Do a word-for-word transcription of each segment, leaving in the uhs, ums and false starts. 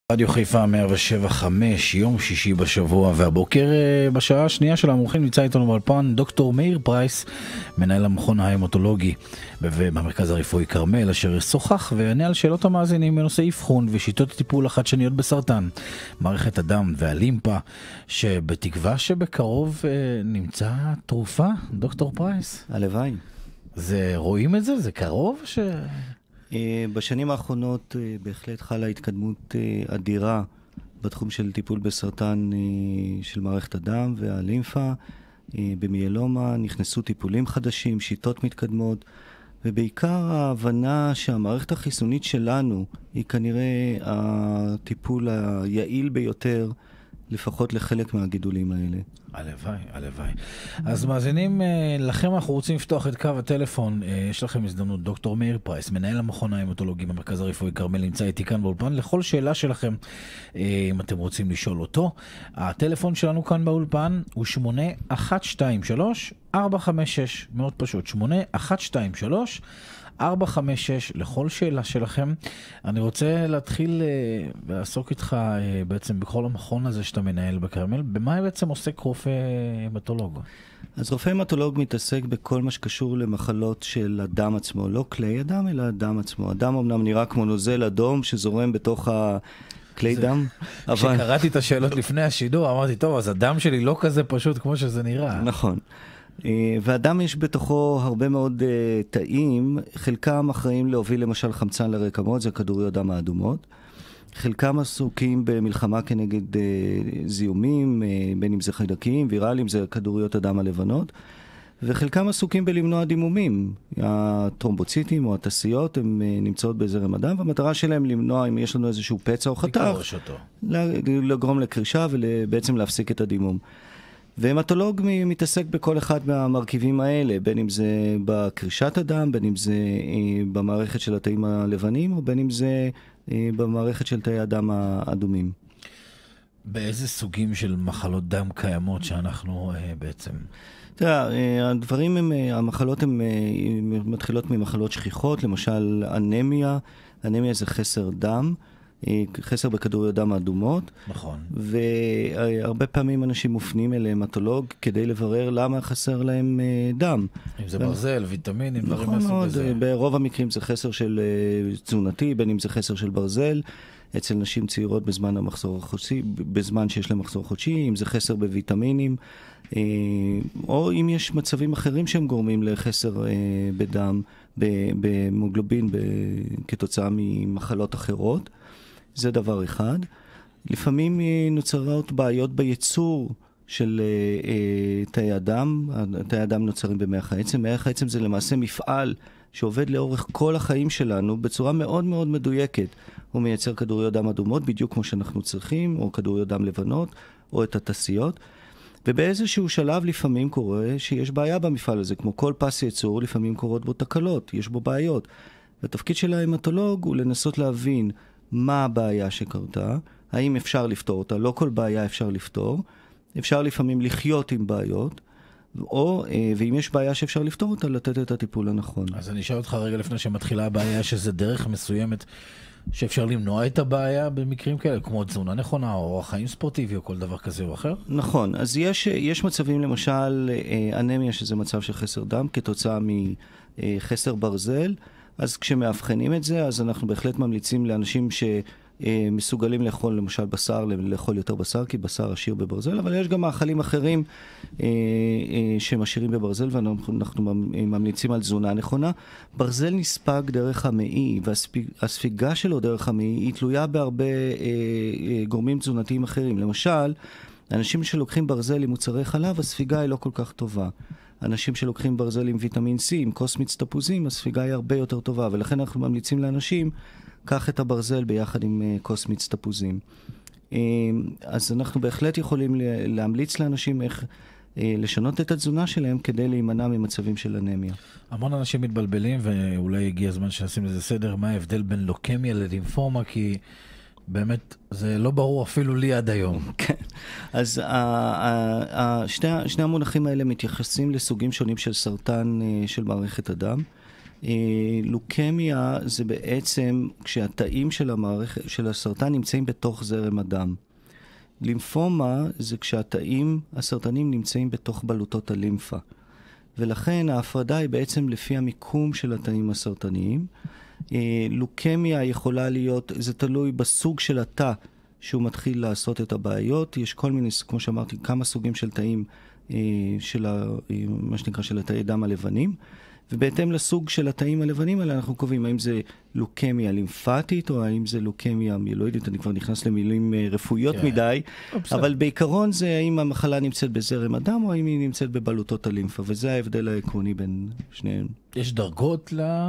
רדיו חיפה מאה ושבע חמש, יום שישי בשבוע, והבוקר בשעה השנייה של המומחים נמצא איתנו באולפן דוקטור מאיר פרייס, מנהל המכון ההמטולוגי במרכז הרפואי כרמל, אשר שוחח וענה על שאלות המאזינים בנושא אבחון ושיטות הטיפול החדשניות בסרטן, מערכת הדם והלימפה, שבתקווה שבקרוב נמצא תרופה. דוקטור פרייס, הלוואי. זה, רואים את זה? זה קרוב? ש... בשנים האחרונות בהחלט חלה התקדמות אדירה בתחום של טיפול בסרטן של מערכת הדם והלימפה. במיאלומה נכנסו טיפולים חדשים, שיטות מתקדמות, ובעיקר ההבנה שהמערכת החיסונית שלנו היא כנראה הטיפול היעיל ביותר, לפחות לחלק מהגידולים האלה. הלוואי, הלוואי. אז מאזינים, לכם אנחנו רוצים לפתוח את קו הטלפון. יש לכם הזדמנות. דוקטור מאיר פרייס, מנהל המכון ההמטולוגי במרכז הרפואי כרמל, נמצא איתי כאן באולפן. לכל שאלה שלכם, אם אתם רוצים לשאול אותו, הטלפון שלנו כאן באולפן הוא שמונה אחת שתיים שלוש ארבע חמש שש. מאוד פשוט, שמונה אחת שתיים שלוש ארבע חמש שש לכל שאלה שלכם. אני רוצה להתחיל uh, לעסוק איתך uh, בעצם בכל המכון הזה שאתה מנהל בכרמל. במה בעצם עוסק רופא המטולוג? אז רופא המטולוג מתעסק בכל מה שקשור למחלות של הדם עצמו, לא כלי הדם אלא הדם עצמו. הדם אמנם נראה כמו נוזל אדום שזורם בתוך הכלי דם. כשקראתי את השאלות לפני השידור אמרתי, טוב, אז הדם שלי לא כזה פשוט כמו שזה נראה. נכון. והדם יש בתוכו הרבה מאוד uh, תאים, חלקם אחראים להוביל למשל חמצן לרקמות, זה כדוריות דם האדומות. חלקם עסוקים במלחמה כנגד uh, זיהומים, uh, בין אם זה חיידקים, ויראלים, זה כדוריות הדם הלבנות. וחלקם עסוקים בלמנוע דימומים. הטרומבוציטים או התסיות, הם uh, נמצאות בזרם הדם, והמטרה שלהם למנוע, אם יש לנו איזשהו פצע או חתך, לגרום לקרישה ובעצם להפסיק את הדימום. והמטולוג מתעסק בכל אחד מהמרכיבים האלה, בין אם זה בקרישת הדם, בין אם זה במערכת של התאים הלבנים, או בין אם זה במערכת של תאי הדם האדומים. באיזה סוגים של מחלות דם קיימות שאנחנו בעצם... תראה, הדברים הם, המחלות הן מתחילות ממחלות שכיחות, למשל אנמיה, אנמיה זה חסר דם, חסר בכדוריות דם האדומות. נכון. והרבה פעמים אנשים מופנים אל המטולוג כדי לברר למה חסר להם דם. אם זה ברזל, ויטמינים, דברים נכון מאוד, בזה. ברוב המקרים זה חסר של תזונתי, בין אם זה חסר של ברזל, אצל נשים צעירות בזמן המחסור החודשי, בזמן שיש להם מחסור חודשי, אם זה חסר בוויטמינים, או אם יש מצבים אחרים שהם גורמים לחסר בדם, במוגלובין, כתוצאה ממחלות אחרות. זה דבר אחד. לפעמים נוצרות בעיות בייצור של uh, תאי הדם. תאי הדם נוצרים במח העצם. מח העצם זה למעשה מפעל שעובד לאורך כל החיים שלנו בצורה מאוד מאוד מדויקת. הוא מייצר כדוריות דם אדומות בדיוק כמו שאנחנו צריכים, או כדוריות דם לבנות, או את התסיות. ובאיזשהו שלב לפעמים קורה שיש בעיה במפעל הזה. כמו כל פס ייצור, לפעמים קורות בו תקלות, יש בו בעיות. והתפקיד של ההמטולוג הוא לנסות להבין מה הבעיה שקרתה, האם אפשר לפתור אותה, לא כל בעיה אפשר לפתור, אפשר לפעמים לחיות עם בעיות, או, ואם יש בעיה שאפשר לפתור אותה, לתת את הטיפול הנכון. אז אני אשאל אותך רגע לפני שמתחילה הבעיה, שזה דרך מסוימת שאפשר למנוע את הבעיה במקרים כאלה, כמו תזונה נכונה, או אורח חיים ספורטיבי, או כל דבר כזה או אחר? נכון, אז יש, יש מצבים, למשל, אנמיה, שזה מצב של חסר דם, כתוצאה מחסר ברזל, אז כשמאבחנים את זה, אז אנחנו בהחלט ממליצים לאנשים שמסוגלים לאכול למשל בשר, לאכול יותר בשר, כי בשר עשיר בברזל, אבל יש גם מאכלים אחרים שמשאירים בברזל, ואנחנו ממליצים על תזונה נכונה. ברזל נספג דרך המעי, והספיגה שלו דרך המעי היא תלויה בהרבה גורמים תזונתיים אחרים. למשל, אנשים שלוקחים ברזל עם מוצרי חלב, הספיגה היא לא כל כך טובה. אנשים שלוקחים ברזל עם ויטמין C, עם קוסמיץ תפוזים, הספיגה היא הרבה יותר טובה, ולכן אנחנו ממליצים לאנשים, קח את הברזל ביחד עם קוסמיץ תפוזים. אז אנחנו בהחלט יכולים להמליץ לאנשים איך לשנות את התזונה שלהם כדי להימנע ממצבים של אנמיה. המון אנשים מתבלבלים, ואולי הגיע הזמן שנשים לזה סדר, מה ההבדל בין לוקמיה ללימפומה, כי באמת זה לא ברור אפילו לי עד היום. כן. אז שני המונחים האלה מתייחסים לסוגים שונים של סרטן של מערכת הדם. לוקמיה זה בעצם כשהתאים של המערכת, של הסרטן נמצאים בתוך זרם הדם. לימפומה זה כשהתאים הסרטנים נמצאים בתוך בלוטות הלימפה. ולכן ההפרדה היא בעצם לפי המיקום של התאים הסרטניים. לוקמיה יכולה להיות, זה תלוי בסוג של התא שהוא מתחיל לעשות את הבעיות. יש כל מיני, כמו שאמרתי, כמה סוגים של תאים, של ה, מה שנקרא של התאי דם הלבנים. ובהתאם לסוג של התאים הלבנים האלה אנחנו קובעים האם זה לוקמיה לימפטית או האם זה לוקמיה מילואידית. אני כבר נכנס למילים רפואיות כן. מדי, אבל בעיקרון זה האם המחלה נמצאת בזרם הדם או האם היא נמצאת בבלוטות הלימפה, וזה ההבדל העקרוני בין שניהם. יש דרגות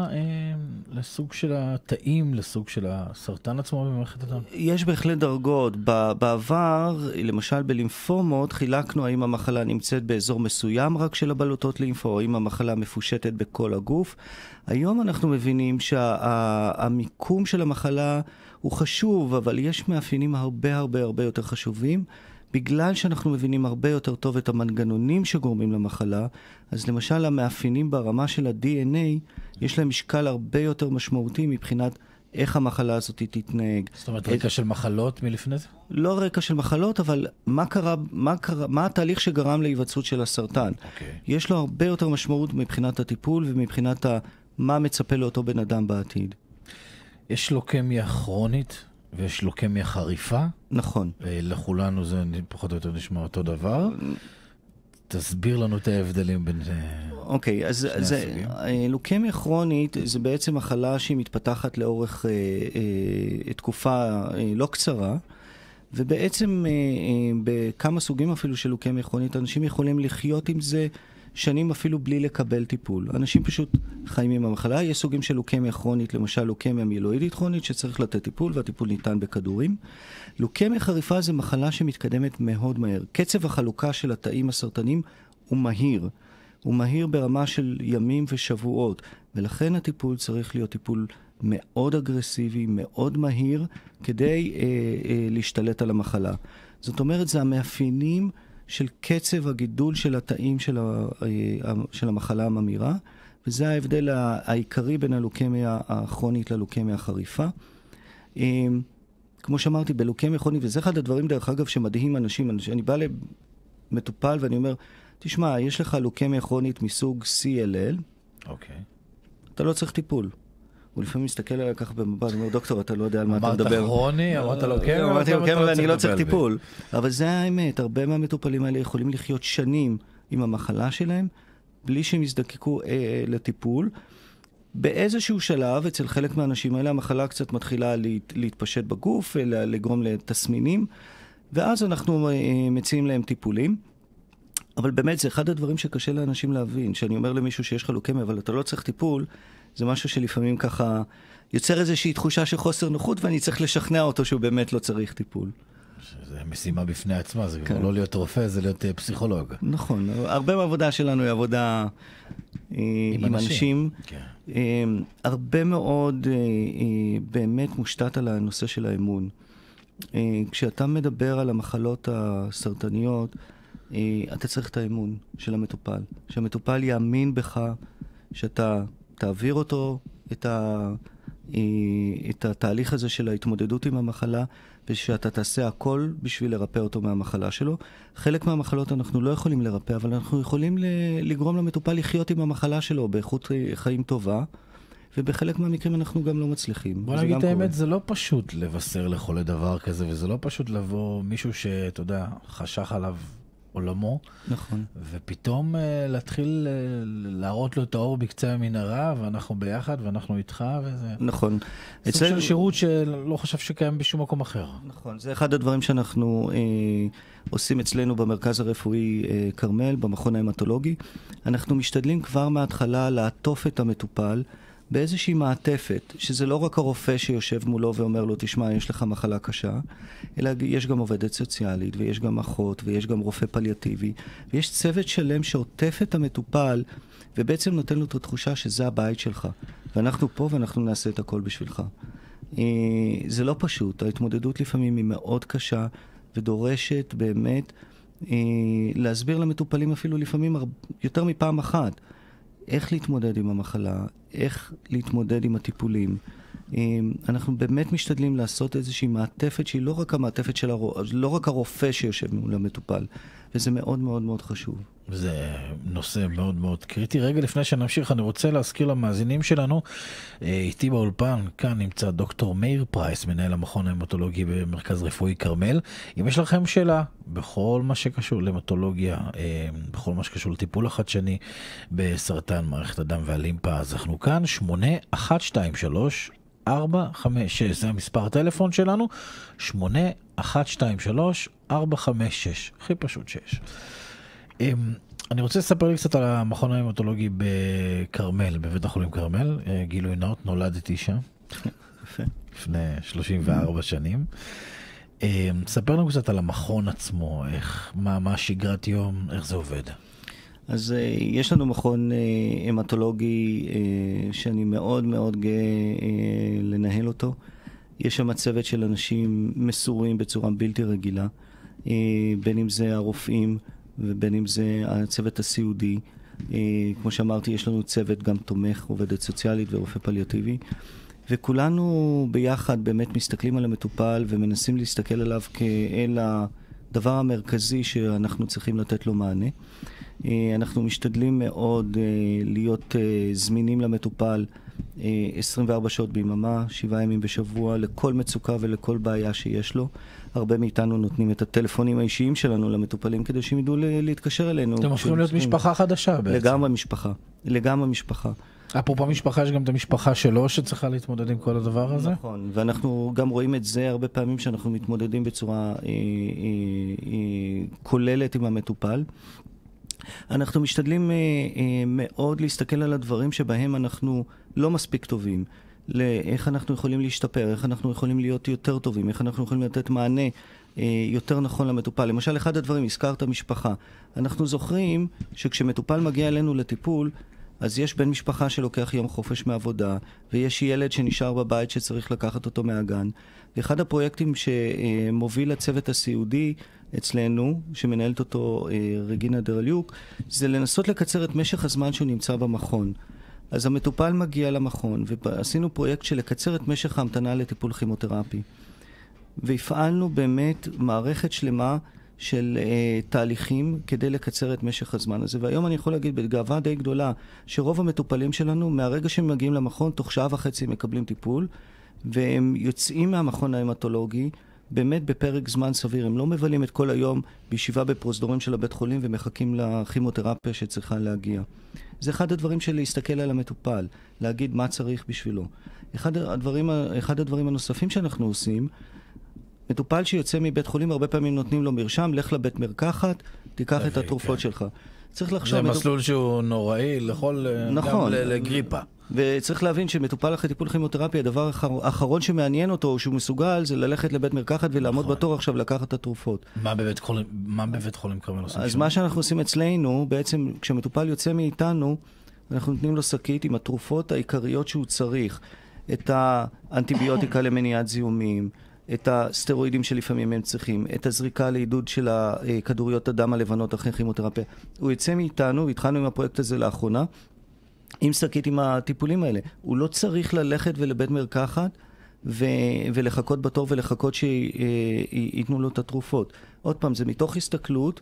לסוג של התאים, לסוג של הסרטן עצמו במערכת הדם? יש בהחלט דרגות. בעבר, למשל בלימפומות, חילקנו האם המחלה נמצאת באזור מסוים רק של הבלוטות לימפה, או האם המחלה מפושטת בכל הגוף. היום אנחנו מבינים שהמיקום של המחלה הוא חשוב, אבל יש מאפיינים הרבה הרבה הרבה יותר חשובים. בגלל שאנחנו מבינים הרבה יותר טוב את המנגנונים שגורמים למחלה, אז למשל המאפיינים ברמה של ה-די אן איי, יש להם משקל הרבה יותר משמעותי מבחינת איך המחלה הזאת תתנהג. זאת אומרת, רקע של מחלות מלפני זה? לא רקע של מחלות, אבל מה קרה, מה קרה, מה התהליך שגרם להיווצרות של הסרטן? אוקיי. יש לו הרבה יותר משמעות מבחינת הטיפול ומבחינת ה, מה מצפה לאותו בן אדם בעתיד. יש לוקמיה כרונית ויש לוקמיה חריפה. נכון. לכולנו זה פחות או יותר נשמע אותו דבר. תסביר לנו את ההבדלים בין אוקיי, אז זה, לוקמיה כרונית זה בעצם מחלה שהיא מתפתחת לאורך אה, אה, תקופה אה, לא קצרה, ובעצם אה, אה, בכמה סוגים אפילו של לוקמיה כרונית, אנשים יכולים לחיות עם זה שנים אפילו בלי לקבל טיפול. אנשים פשוט חיים עם המחלה. יש סוגים של לוקמיה כרונית, למשל לוקמיה מילואידית כרונית, שצריך לתת טיפול, והטיפול ניתן בכדורים. לוקמיה חריפה זה מחלה שמתקדמת מאוד מהר. קצב החלוקה של התאים הסרטנים הוא מהיר. הוא מהיר ברמה של ימים ושבועות, ולכן הטיפול צריך להיות טיפול מאוד אגרסיבי, מאוד מהיר, כדי אה, אה, להשתלט על המחלה. זאת אומרת, זה המאפיינים של קצב הגידול של התאים של, ה, של המחלה הממירה, וזה ההבדל העיקרי בין הלוקמיה הכרונית ללוקמיה החריפה. כמו שאמרתי, בלוקמיה כרונית, וזה אחד הדברים דרך אגב שמדהים אנשים, אני בא למטופל ואני אומר, תשמע, יש לך לוקמיה כרונית מסוג סי אל אל, אוקיי. אתה לא צריך טיפול. הוא לפעמים מסתכל עליי ככה במבט, אומר, דוקטור, אתה לא יודע על מה אתה מדבר. אמרת כרוני, אמרת לוקמיה, אמרתי לוקמיה ואני לא צריך טיפול. אבל זה האמת, הרבה מהמטופלים האלה יכולים לחיות שנים עם המחלה שלהם, בלי שהם יזדקקו אה, לטיפול. באיזשהו שלב, אצל חלק מהאנשים האלה, המחלה קצת מתחילה להת, להתפשט בגוף, לגרום לתסמינים, ואז אנחנו אה, מציעים להם טיפולים. אבל באמת, זה אחד הדברים שקשה לאנשים להבין, שאני אומר למישהו שיש לך לוקמיה, אבל אתה לא צריך טיפול, זה משהו שלפעמים ככה יוצר איזושהי תחושה של חוסר נוחות, ואני צריך לשכנע אותו שהוא באמת לא צריך טיפול. זה משימה בפני עצמה, זה כבר לא להיות רופא, זה להיות פסיכולוג. נכון, הרבה מהעבודה שלנו היא עבודה עם אנשים. הרבה מאוד באמת מושתת על הנושא של האמון. כשאתה מדבר על המחלות הסרטניות, אתה צריך את האמון של המטופל. שהמטופל יאמין בך, שאתה תעביר אותו את, ה, את התהליך הזה של ההתמודדות עם המחלה, ושאתה תעשה הכל בשביל לרפא אותו מהמחלה שלו. חלק מהמחלות אנחנו לא יכולים לרפא, אבל אנחנו יכולים לגרום למטופל לחיות עם המחלה שלו באיכות חיים טובה, ובחלק מהמקרים אנחנו גם לא מצליחים. בוא נגיד את האמת, זה לא פשוט לבשר לחולה דבר כזה, וזה לא פשוט לבוא מישהו שאתה יודע, חשך עליו עולמו, נכון. ופתאום uh, להתחיל uh, להראות לו את האור בקצה המנהרה, ואנחנו ביחד, ואנחנו איתך, וזה... נכון. סוג אצל... של שירות שלא חושב שקיים בשום מקום אחר. נכון, זה אחד הדברים שאנחנו אה, עושים אצלנו במרכז הרפואי אה, קרמל, במכון ההמטולוגי. אנחנו משתדלים כבר מההתחלה לעטוף את המטופל, באיזושהי מעטפת, שזה לא רק הרופא שיושב מולו ואומר לו, תשמע, יש לך מחלה קשה, אלא יש גם עובדת סוציאלית, ויש גם אחות, ויש גם רופא פליאטיבי, ויש צוות שלם שעוטף את המטופל, ובעצם נותן לו את התחושה שזה הבית שלך. ואנחנו פה ואנחנו נעשה את הכל בשבילך. זה לא פשוט, ההתמודדות לפעמים היא מאוד קשה, ודורשת באמת להסביר למטופלים אפילו לפעמים יותר מפעם אחת, איך להתמודד עם המחלה, איך להתמודד עם הטיפולים. אנחנו באמת משתדלים לעשות איזושהי מעטפת שהיא לא רק המעטפת של הרופא, לא רק הרופא שיושב מול המטופל, וזה מאוד מאוד מאוד חשוב. זה נושא מאוד מאוד קריטי. רגע לפני שנמשיך, אני רוצה להזכיר למאזינים שלנו, איתי באולפן, כאן נמצא דוקטור מאיר פרייס, מנהל המכון ההמטולוגי במרכז רפואי כרמל. אם יש לכם שאלה בכל מה שקשור למטולוגיה, בכל מה שקשור לטיפול החדשני בסרטן מערכת הדם והלימפה, אז אנחנו כאן, שמונה אחת שתיים שלוש ארבע חמש שש, זה המספר הטלפון שלנו, שמונה אחת שתיים שלוש ארבע חמש שש, הכי פשוט שש. אני רוצה לספר לי קצת על המכון ההמטולוגי בכרמל, בבית החולים כרמל. גילוי נאות, נולדתי שם לפני שלושים וארבע שנים. ספר לנו קצת על המכון עצמו, איך, מה, מה שגרת יום, איך זה עובד. אז uh, יש לנו מכון uh, המטולוגי uh, שאני מאוד מאוד גאה uh, לנהל אותו. יש שם צוות של אנשים מסורים בצורה בלתי רגילה, uh, בין אם זה הרופאים ובין אם זה הצוות הסיעודי. Uh, כמו שאמרתי, יש לנו צוות גם תומך, עובדת סוציאלית ורופא פליאטיבי. וכולנו ביחד באמת מסתכלים על המטופל ומנסים להסתכל עליו כאל הדבר המרכזי שאנחנו צריכים לתת לו מענה. אנחנו משתדלים מאוד להיות זמינים למטופל עשרים וארבע שעות ביממה, שבעה ימים בשבוע, לכל מצוקה ולכל בעיה שיש לו. הרבה מאיתנו נותנים את הטלפונים האישיים שלנו למטופלים כדי שהם ידעו להתקשר אלינו. אתם הופכים להיות משפחה חדשה בעצם. לגמרי משפחה, לגמרי משפחה. אפרופו משפחה, יש גם את המשפחה שלו שצריכה להתמודד עם כל הדבר הזה? נכון, ואנחנו גם רואים את זה הרבה פעמים שאנחנו מתמודדים בצורה אה, אה, אה, כוללת עם המטופל. אנחנו משתדלים אה, אה, מאוד להסתכל על הדברים שבהם אנחנו לא מספיק טובים, לאיך אנחנו יכולים להשתפר, איך אנחנו יכולים להיות יותר טובים, איך אנחנו יכולים לתת מענה אה, יותר נכון למטופל. למשל, אחד הדברים, הזכרת משפחה. אנחנו זוכרים שכשמטופל מגיע אלינו לטיפול, אז יש בן משפחה שלוקח יום חופש מעבודה, ויש ילד שנשאר בבית שצריך לקחת אותו מהגן. ואחד הפרויקטים שמוביל הצוות הסיעודי אצלנו, שמנהלת אותו רגינה דרליוק, זה לנסות לקצר את משך הזמן שהוא נמצא במכון. אז המטופל מגיע למכון, ועשינו פרויקט של לקצר את משך ההמתנה לטיפול כימותרפי. והפעלנו באמת מערכת שלמה של uh, תהליכים כדי לקצר את משך הזמן הזה. והיום אני יכול להגיד בגאווה די גדולה שרוב המטופלים שלנו מהרגע שהם מגיעים למכון תוך שעה וחצי מקבלים טיפול, והם יוצאים מהמכון ההמטולוגי באמת בפרק זמן סביר. הם לא מבלים את כל היום בישיבה בפרוזדורים של הבית חולים ומחכים לכימותרפיה שצריכה להגיע. זה אחד הדברים של להסתכל על המטופל, להגיד מה צריך בשבילו. אחד הדברים, אחד הדברים הנוספים שאנחנו עושים, מטופל שיוצא מבית חולים, הרבה פעמים נותנים לו מרשם, לך לבית מרקחת, תיקח את התרופות שלך. צריך לחשוב... זה מסלול שהוא נוראי לכל... גם לגריפה. וצריך להבין שמטופל אחרי טיפול כימותרפיה, הדבר האחרון שמעניין אותו, שהוא מסוגל, זה ללכת לבית מרקחת ולעמוד בתור עכשיו לקחת את התרופות. מה בבית חולים, מה בבית חולים כרמל עושים? אז מה שאנחנו עושים אצלנו, בעצם כשמטופל יוצא מאיתנו, אנחנו נותנים לו שקית עם התרופות העיקריות שהוא צריך. את האנטיביוטיקה למניעת זיהומים, את הסטרואידים שלפעמים הם צריכים, את הזריקה לעידוד של כדוריות הדם הלבנות אחרי כימותרפיה. הוא יצא מאיתנו, והתחלנו עם הפרויקט הזה לאחרונה, עם שקית עם הטיפולים האלה. הוא לא צריך ללכת ולבית מרקחת ו- ולחכות בתור ולחכות שייתנו לו את התרופות. עוד פעם, זה מתוך הסתכלות,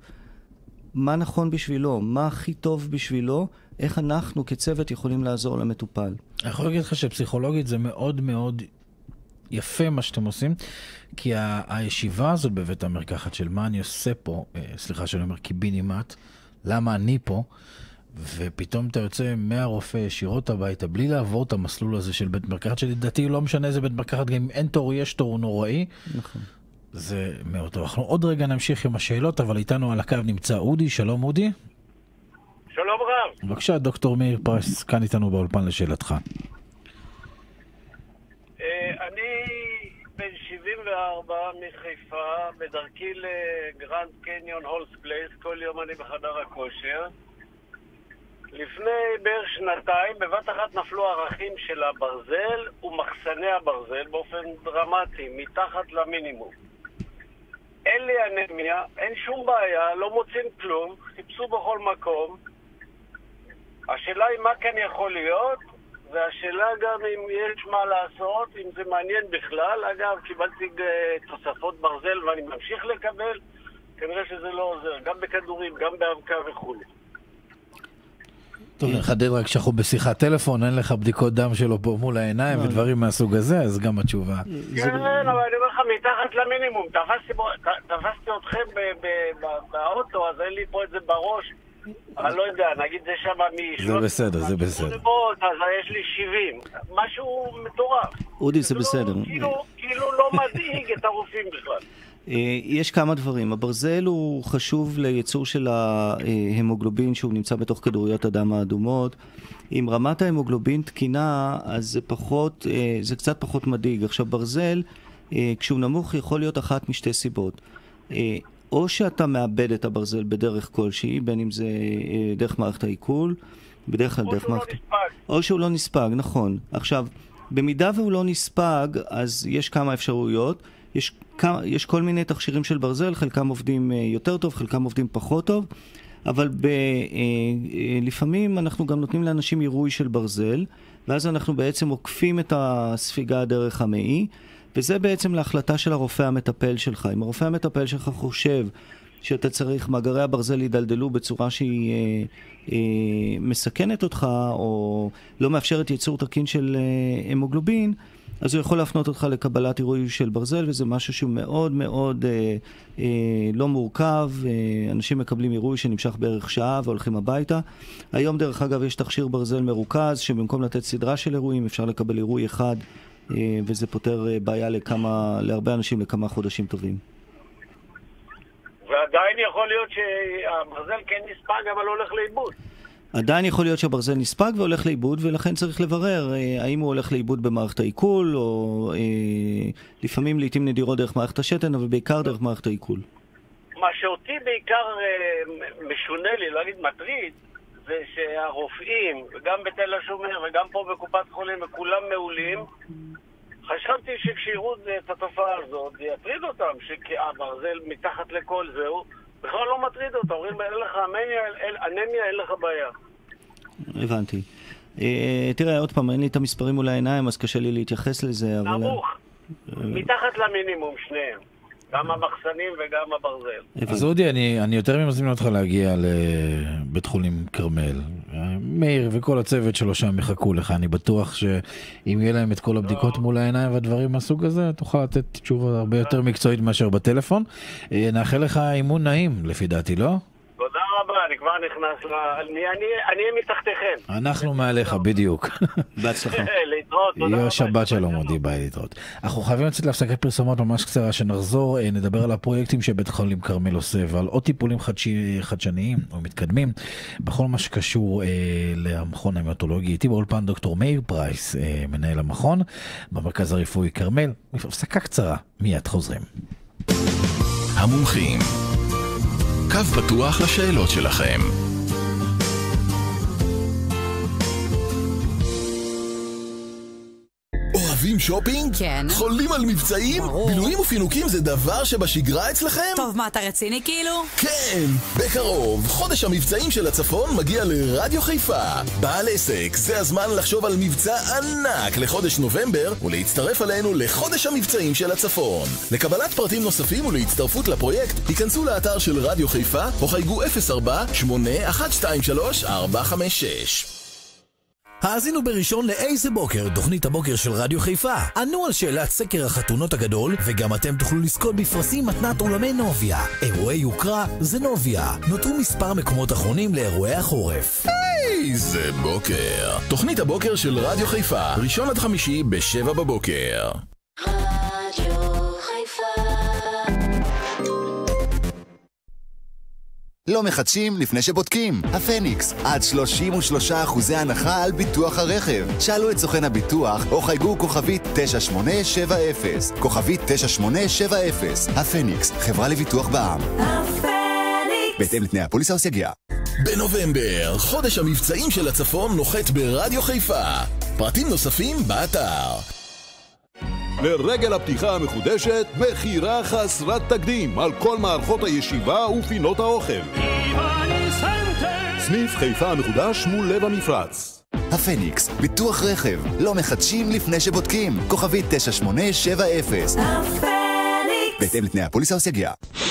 מה נכון בשבילו, מה הכי טוב בשבילו, איך אנחנו כצוות יכולים לעזור למטופל. אני יכול להגיד לך שפסיכולוגית זה מאוד מאוד יפה מה שאתם עושים, כי ה- הישיבה הזאת בבית המרקחת של מה אני עושה פה, סליחה שאני אומר קיבינימט, למה אני פה, ופתאום אתה יוצא מהרופא ישירות הביתה, בלי לעבור את המסלול הזה של בית מרקחת, שלדעתי לא משנה איזה בית מרקחת, גם אם אין תור, יש תור, הוא נוראי. נכון. זה מאוד טוב. אנחנו עוד רגע נמשיך עם השאלות, אבל איתנו על הקו נמצא אודי. שלום אודי. שלום רב. בבקשה, דוקטור מאיר פרייס, כאן איתנו באולפן לשאלתך. אני בן שבעים וארבע מחיפה, בדרכי לגרנד קניון הולס פלייס, כל יום אני בחדר הכושר. לפני בערך שנתיים, בבת אחת נפלו ערכים של הברזל ומחסני הברזל באופן דרמטי, מתחת למינימום. אין לי אנמיה, אין שום בעיה, לא מוצאים כלום, חיפשו בכל מקום. השאלה היא מה כן יכול להיות, והשאלה גם אם יש מה לעשות, אם זה מעניין בכלל. אגב, קיבלתי תוספות ברזל ואני ממשיך לקבל, כנראה שזה לא עוזר, גם בכדורים, גם באבקה וכו'. טוב, נחדד רק שאנחנו בשיחת טלפון, אין לך בדיקות דם שלו פה מול העיניים ודברים מהסוג הזה, אז גם התשובה. כן, אבל אני אומר לך, מתחת למינימום, תפסתי אתכם באוטו, אז אין לי פה את זה בראש. אני לא יודע, נגיד זה שם מ... זה בסדר, זה בסדר. אז יש לי שבעים, משהו מטורף. אודי, זה בסדר. כאילו לא מדאיג את הרופאים בכלל. יש כמה דברים. הברזל הוא חשוב לייצור של ההמוגלובין שהוא נמצא בתוך כדוריות הדם האדומות. אם רמת ההמוגלובין תקינה, אז זה פחות, זה קצת פחות מדאיג. עכשיו, ברזל, כשהוא נמוך, יכול להיות אחת משתי סיבות. או שאתה מאבד את הברזל בדרך כלשהי, בין אם זה דרך מערכת העיכול, בדרך כלל דרך מערכת... או שהוא לא נספג, נכון. עכשיו, במידה והוא לא נספג, אז יש כמה אפשרויות. יש, יש כל מיני תכשירים של ברזל, חלקם עובדים יותר טוב, חלקם עובדים פחות טוב, אבל ב, לפעמים אנחנו גם נותנים לאנשים עירוי של ברזל, ואז אנחנו בעצם עוקפים את הספיגה דרך המעי, וזה בעצם להחלטה של הרופא המטפל שלך. אם הרופא המטפל שלך חושב שאתה צריך, מאגרי הברזל ידלדלו בצורה שהיא אה, אה, מסכנת אותך, או לא מאפשרת ייצור תקין של אה, המוגלובין, אז הוא יכול להפנות אותך לקבלת עירוי של ברזל, וזה משהו שהוא מאוד מאוד אה, אה, לא מורכב. אה, אנשים מקבלים עירוי שנמשך בערך שעה והולכים הביתה. היום דרך אגב יש תכשיר ברזל מרוכז, שבמקום לתת סדרה של עירויים אפשר לקבל עירוי אחד, אה, וזה פותר אה, בעיה לכמה, להרבה אנשים לכמה חודשים טובים. ועדיין יכול להיות שהברזל כן נספג, אבל הולך לאיבוד. עדיין יכול להיות שהברזל נספג והולך לאיבוד, ולכן צריך לברר אה, האם הוא הולך לאיבוד במערכת העיכול, או אה, לפעמים לעתים נדירות דרך מערכת השתן, אבל בעיקר דרך מערכת העיכול. מה שאותי בעיקר אה, משונה לי, לא אגיד מטריד, זה שהרופאים, גם בתל השומר וגם פה בקופת חולים, וכולם מעולים, חשבתי שכשיראו את התופעה הזאת, זה יטריד אותם, שהברזל מתחת לכל זהו, בכלל לא מטריד אותם, אומרים, אין לך אנמיה, אין לך בעיה. הבנתי. תראה, עוד פעם, אין לי את המספרים מול העיניים, אז קשה לי להתייחס לזה, אבל... נמוך, מתחת למינימום שניהם, גם המחסנים וגם הברזל. אז אודי, אני יותר ממזמין אותך להגיע לבית חולים כרמל. מאיר וכל הצוות שלו שם יחכו לך. אני בטוח שאם יהיה להם את כל הבדיקות מול העיניים והדברים מהסוג הזה, תוכל לתת תשובה הרבה יותר מקצועית מאשר בטלפון. נאחל לך אימון נעים, לפי דעתי, לא? תודה רבה, אני כבר נכנס ל... אני אהיה מתחתיכם. אנחנו מעליך, בדיוק. בהצלחה. להתראות, תודה רבה. יהיה שבת שלום, אודי, ביי, להתראות. אנחנו חייבים לצאת להפסקת פרסומות ממש קצרה, שנחזור, נדבר על הפרויקטים שבית חולים כרמל עושה, ועל עוד טיפולים חדשניים או מתקדמים, בכל מה שקשור למכון ההמטולוגי. איתי באולפן דוקטור מאיר פרייס, מנהל המכון, במרכז הרפואי כרמל. הפסקה קצרה, מיד חוזרים. המומחים. קו פתוח לשאלות שלכם. אוהבים שופינג? כן. חולים על מבצעים? ברור. בילויים ופינוקים זה דבר שבשגרה אצלכם? טוב, מה, אתה רציני כאילו? כן! בקרוב, חודש המבצעים של הצפון מגיע לרדיו חיפה. בעל עסק, זה הזמן לחשוב על מבצע ענק לחודש נובמבר ולהצטרף עלינו לחודש המבצעים של הצפון. לקבלת פרטים נוספים ולהצטרפות לפרויקט, היכנסו לאתר של רדיו חיפה או חייגו אפס ארבע שמונה אחת שתיים שלוש ארבע חמש שש. האזינו בראשון לאיזה בוקר, תוכנית הבוקר של רדיו חיפה. ענו על שאלת סקר החתונות הגדול, וגם אתם תוכלו לזכות בפרסים מתנת עולמי נוביה. אירועי יוקרה זה נוביה. נותרו מספר מקומות אחרונים לאירועי החורף. איזה בוקר. תוכנית הבוקר של רדיו חיפה, ראשון עד חמישי בשבע בבוקר. רדיו חיפה. לא מחדשים לפני שבודקים. הפניקס, עד שלושים ושלושה אחוזי הנחה על ביטוח הרכב. שאלו את סוכן הביטוח או חייגו כוכבית תשע שמונה שבע אפס. כוכבית תשע שמונה שבע אפס. הפניקס, חברה לביטוח בע"מ. הפניקס. בהתאם לתנאי הפוליסה וסייגיה. בנובמבר, חודש המבצעים של הצפון נוחת ברדיו חיפה. פרטים נוספים באתר. לרגל הפתיחה המחודשת, מחירה חסרת תקדים על כל מערכות הישיבה ופינות האוכל. סניף חיפה המחודש מול לב המפרץ. הפניקס, ביטוח רכב, לא מחדשים לפני שבודקים. כוכבית תשע שמונה שבע אפס. הפניקס. בהתאם לתנאי הפוליסה וסייגיה.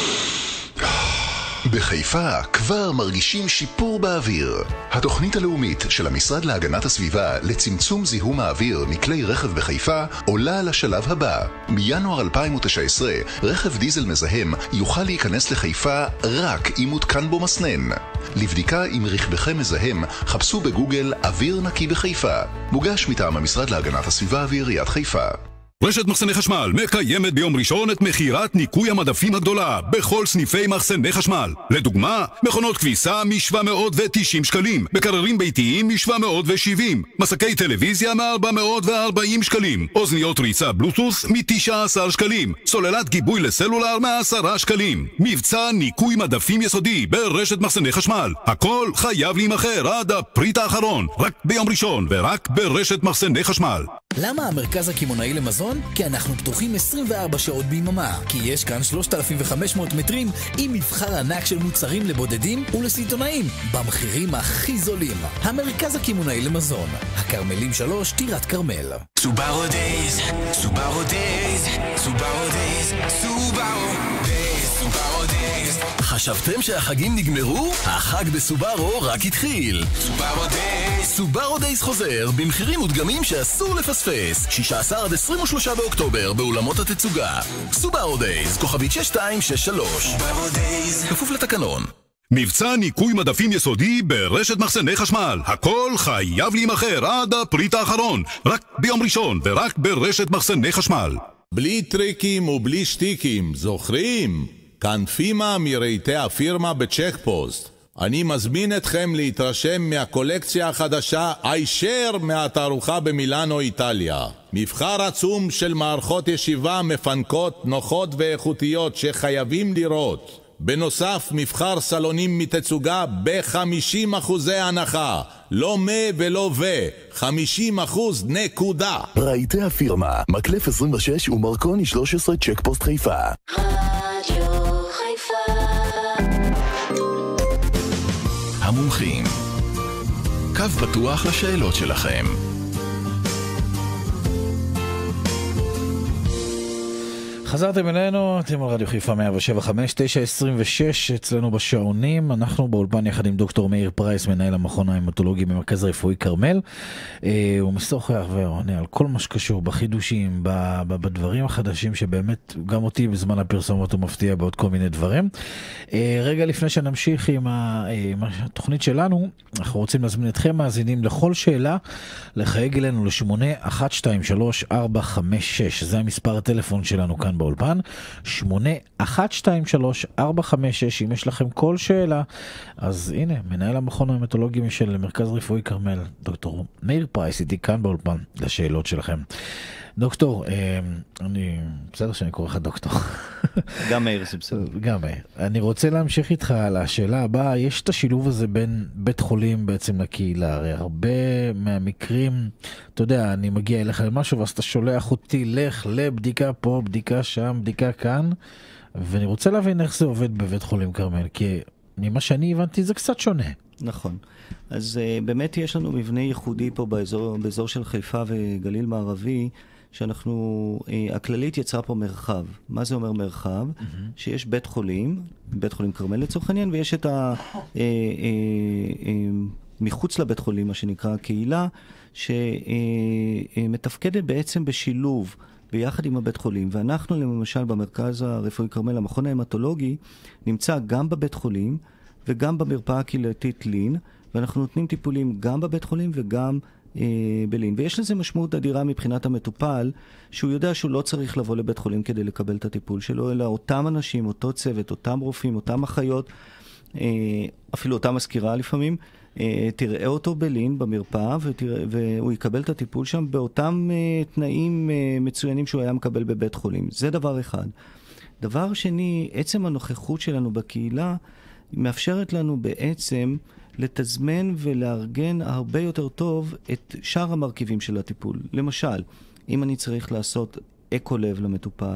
בחיפה כבר מרגישים שיפור באוויר. התוכנית הלאומית של המשרד להגנת הסביבה לצמצום זיהום האוויר מכלי רכב בחיפה עולה לשלב הבא. מינואר אלפיים ותשע עשרה רכב דיזל מזהם יוכל להיכנס לחיפה רק אם מותקן בו מסנן. לבדיקה אם רכבכם מזהם חפשו בגוגל אוויר נקי בחיפה. מוגש מטעם המשרד להגנת הסביבה ועיריית חיפה. רשת מחסני חשמל מקיימת ביום ראשון את מחירת ניקוי המדפים הגדולה בכל סניפי מחסני חשמל. לדוגמה, מכונות כביסה מ-שבע מאות ותשעים שקלים, מקררים ביתיים מ-שבע מאות ושבעים, מסקי טלוויזיה מ-ארבע מאות וארבעים שקלים, אוזניות ריצה בלוטוס מ-תשעה עשר שקלים, סוללת גיבוי לסלולר מ-עשרה שקלים. מבצע ניקוי מדפים יסודי ברשת מחסני חשמל. הכל חייב להימכר עד הפריט האחרון, רק ביום ראשון ורק ברשת מחסני חשמל. למה המרכז הקמעונאי למזון? כי אנחנו פתוחים עשרים וארבע שעות ביממה. כי יש כאן שלושת אלפים וחמש מאות מטרים עם מבחר ענק של מוצרים לבודדים ולסיטונאים במחירים הכי זולים. המרכז הקמעונאי למזון, הכרמלים שלוש, טירת כרמל. סובארו דייז, סובארו דייז, סובארו דייז, סובארו דייז, סובארו דייז. חשבתם שהחגים נגמרו? החג בסובארו רק התחיל. סובארו דייז. סובארו דייז חוזר במחירים מודגמים שאסור לפספס. שישה עשר עד עשרים ושלושה באוקטובר באולמות התצוגה. סובארו דייז, כוכבית שש שתיים שש שלוש. סובארו דייז. כפוף לתקנון. מבצע ניקוי מדפים יסודי ברשת מחסני חשמל. הכל חייב להימכר עד הפריט האחרון. רק ביום ראשון ורק ברשת מחסני חשמל. בלי טריקים ובלי שטיקים, זוכרים? כאן פימה מרהיטי הפירמה בצ'ק פוסט. אני מזמין אתכם להתרשם מהקולקציה החדשה אישר מהתערוכה במילאנו איטליה. מבחר עצום של מערכות ישיבה מפנקות, נוחות ואיכותיות שחייבים לראות. בנוסף, מבחר סלונים מתצוגה ב-חמישים אחוזי הנחה. לא מ ולא ו, חמישים אחוז נקודה. רהיטי הפירמה, מקלף עשרים ושש ומרקוני שלוש עשרה צ'ק פוסט חיפה. רדיו חיפה. המומחים, קו פתוח לשאלות שלכם. חזרתם אלינו, אתם על רדיו חיפה מאה שבע חמש, תשע עשרים ושש אצלנו בשעונים. אנחנו באולפן יחד עם דוקטור מאיר פרייס, מנהל המכון ההמטולוגי במרכז הרפואי כרמל. הוא משוחח ועונה על כל מה שקשור בחידושים, בדברים החדשים שבאמת גם אותי בזמן הפרסומות הוא מפתיע בעוד כל מיני דברים. רגע לפני שנמשיך עם התוכנית שלנו, אנחנו רוצים להזמין אתכם מאזינים לכל שאלה לחייג אלינו ל-שמונה אחת שתיים שלוש ארבע חמש שש. זה המספר הטלפון שלנו כאן באולפן, שמונה אחת שתיים שלוש ארבע חמש שש. אם יש לכם כל שאלה, אז הנה, מנהל המכון ההמטולוגי של מרכז רפואי כרמל, דוקטור מאיר פרייס, איתי כאן באולפן לשאלות שלכם. דוקטור, אני, בסדר שאני קורא לך דוקטור. גם מאיר זה בסדר. גם מאיר. אני רוצה להמשיך איתך על השאלה הבאה. יש את השילוב הזה בין בית חולים בעצם לקהילה. הרי הרבה מהמקרים, אתה יודע, אני מגיע אליך למשהו, ואז אתה שולח אותי, לך לבדיקה פה, בדיקה שם, בדיקה כאן, ואני רוצה להבין איך זה עובד בבית חולים כרמל, כי ממה שאני הבנתי זה קצת שונה. נכון. אז uh, באמת יש לנו מבנה ייחודי פה באזור, באזור של חיפה וגליל מערבי, שאנחנו, uh, הכללית יצרה פה מרחב. מה זה אומר מרחב? Mm-hmm. שיש בית חולים, בית חולים כרמל לצורך העניין, ויש את ה... Uh, uh, uh, מחוץ לבית חולים, מה שנקרא הקהילה, שמתפקדת בעצם בשילוב ביחד עם הבית חולים. ואנחנו למשל במרכז הרפואי כרמל, המכון ההמטולוגי, נמצא גם בבית חולים וגם במרפאה הקהילתית לין, ואנחנו נותנים טיפולים גם בבית חולים וגם אה, בלין. ויש לזה משמעות אדירה מבחינת המטופל, שהוא יודע שהוא לא צריך לבוא לבית חולים כדי לקבל את הטיפול שלו, אלא אותם אנשים, אותו צוות, אותם רופאים, אותם אחיות, אה, אפילו אותה מזכירה לפעמים, אה, תראה אותו בלין במרפאה, ותראה, והוא יקבל את הטיפול שם באותם אה, תנאים אה, מצוינים שהוא היה מקבל בבית חולים. זה דבר אחד. דבר שני, עצם הנוכחות שלנו בקהילה, מאפשרת לנו בעצם לתזמן ולארגן הרבה יותר טוב את שאר המרכיבים של הטיפול. למשל, אם אני צריך לעשות אקו לב למטופל,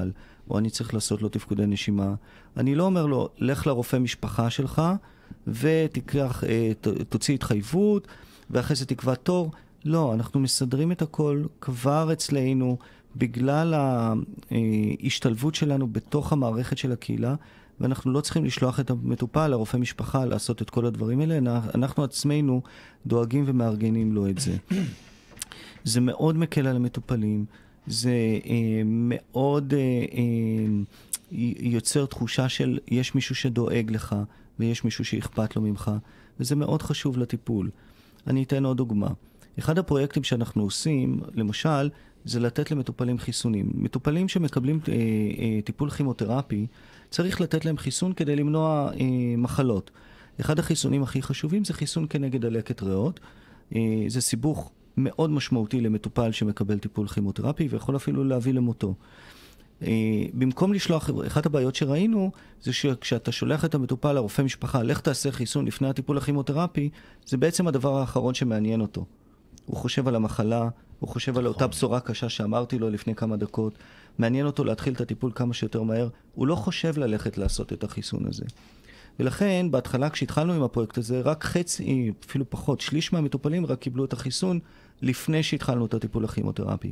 או אני צריך לעשות לו תפקודי נשימה. אני לא אומר לו, לך לרופא משפחה שלך, ותיקח, תוציא התחייבות, ואחרי זה תקבע תור. לא, אנחנו מסדרים את הכל כבר אצלנו, בגלל ההשתלבות שלנו בתוך המערכת של הקהילה, ואנחנו לא צריכים לשלוח את המטופל לרופא משפחה לעשות את כל הדברים האלה, אנחנו עצמנו דואגים ומארגנים לו את זה. זה מאוד מקל על המטופלים, זה אה, מאוד אה, אה, יוצר תחושה של יש מישהו שדואג לך, ויש מישהו שאכפת לו ממך, וזה מאוד חשוב לטיפול. אני אתן עוד דוגמה. אחד הפרויקטים שאנחנו עושים, למשל, זה לתת למטופלים חיסונים. מטופלים שמקבלים אה, אה, טיפול כימותרפי, צריך לתת להם חיסון כדי למנוע אה, מחלות. אחד החיסונים הכי חשובים זה חיסון כנגד דלקת ריאות. אה, זה סיבוך מאוד משמעותי למטופל שמקבל טיפול כימותרפי, ויכול אפילו להביא למותו. אה, במקום לשלוח, אחת הבעיות שראינו, זה שכשאתה שולח את המטופל לרופא משפחה, לך תעשה חיסון לפני הטיפול הכימותרפי, זה בעצם הדבר האחרון שמעניין אותו. הוא חושב על המחלה, הוא חושב נכון. על אותה בשורה קשה שאמרתי לו לפני כמה דקות, מעניין אותו להתחיל את הטיפול כמה שיותר מהר, הוא לא חושב ללכת לעשות את החיסון הזה. ולכן, בהתחלה כשהתחלנו עם הפרויקט הזה, רק חצי, אפילו פחות, שליש מהמטופלים רק קיבלו את החיסון לפני שהתחלנו את הטיפול הכימותרפי.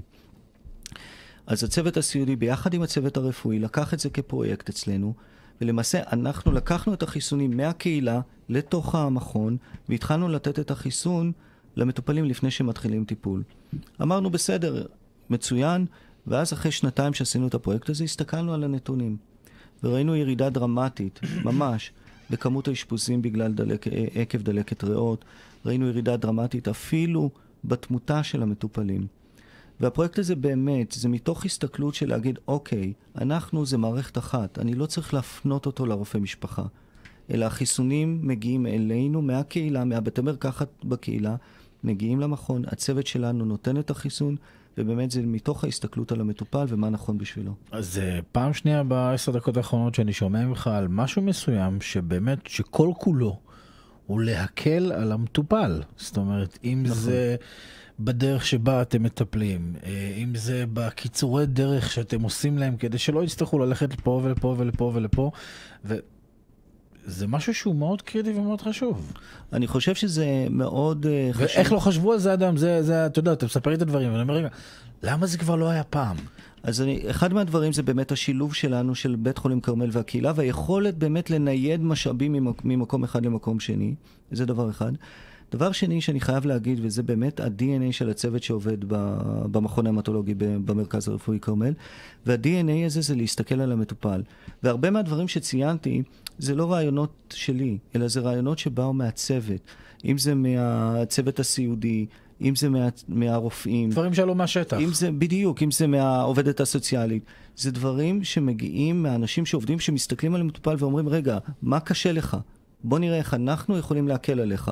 אז הצוות הסיעודי ביחד עם הצוות הרפואי לקח את זה כפרויקט אצלנו, ולמעשה אנחנו לקחנו את החיסונים מהקהילה לתוך המכון, והתחלנו לתת את החיסון למטופלים לפני שמתחילים טיפול. אמרנו בסדר, מצוין, ואז אחרי שנתיים שעשינו את הפרויקט הזה, הסתכלנו על הנתונים, וראינו ירידה דרמטית, ממש, בכמות האשפוזים בגלל דלק, עקב דלקת ריאות, ראינו ירידה דרמטית אפילו בתמותה של המטופלים. והפרויקט הזה באמת, זה מתוך הסתכלות של להגיד, אוקיי, אנחנו זה מערכת אחת, אני לא צריך להפנות אותו לרופא משפחה, אלא החיסונים מגיעים אלינו מהקהילה, מהבתי מרקחת בקהילה, מגיעים למכון, הצוות שלנו נותן את החיסון, ובאמת זה מתוך ההסתכלות על המטופל ומה נכון בשבילו. אז פעם שנייה בעשר דקות האחרונות שאני שומע ממך על משהו מסוים שבאמת שכל כולו הוא להקל על המטופל. זאת אומרת, אם נכון. זה בדרך שבה אתם מטפלים, אם זה בקיצורי דרך שאתם עושים להם כדי שלא יצטרכו ללכת לפה ולפה ולפה ולפה, ו... זה משהו שהוא מאוד קריטי ומאוד חשוב. אני חושב שזה מאוד uh, חשוב. ואיך לא חשבו על זה אדם? זה, זה, אתה יודע, אתה מספר לי את הדברים, ואני אומר, רגע, למה זה כבר לא היה פעם? אז אני, אחד מהדברים זה באמת השילוב שלנו, של בית חולים כרמל והקהילה, והיכולת באמת לנייד משאבים ממק, ממקום אחד למקום שני. זה דבר אחד. דבר שני שאני חייב להגיד, וזה באמת ה-די אן איי של הצוות שעובד במכון ההמטולוגי במרכז הרפואי כרמל, וה-די אן איי הזה זה להסתכל על המטופל. והרבה מהדברים שציינתי, זה לא רעיונות שלי, אלא זה רעיונות שבאו מהצוות. אם זה מהצוות הסיעודי, אם זה מה, מהרופאים. דברים שעלו מהשטח. אם זה, בדיוק, אם זה מהעובדת הסוציאלית. זה דברים שמגיעים מהאנשים שעובדים, שמסתכלים על המטופל ואומרים, רגע, מה קשה לך? בוא נראה איך אנחנו יכולים להקל עליך.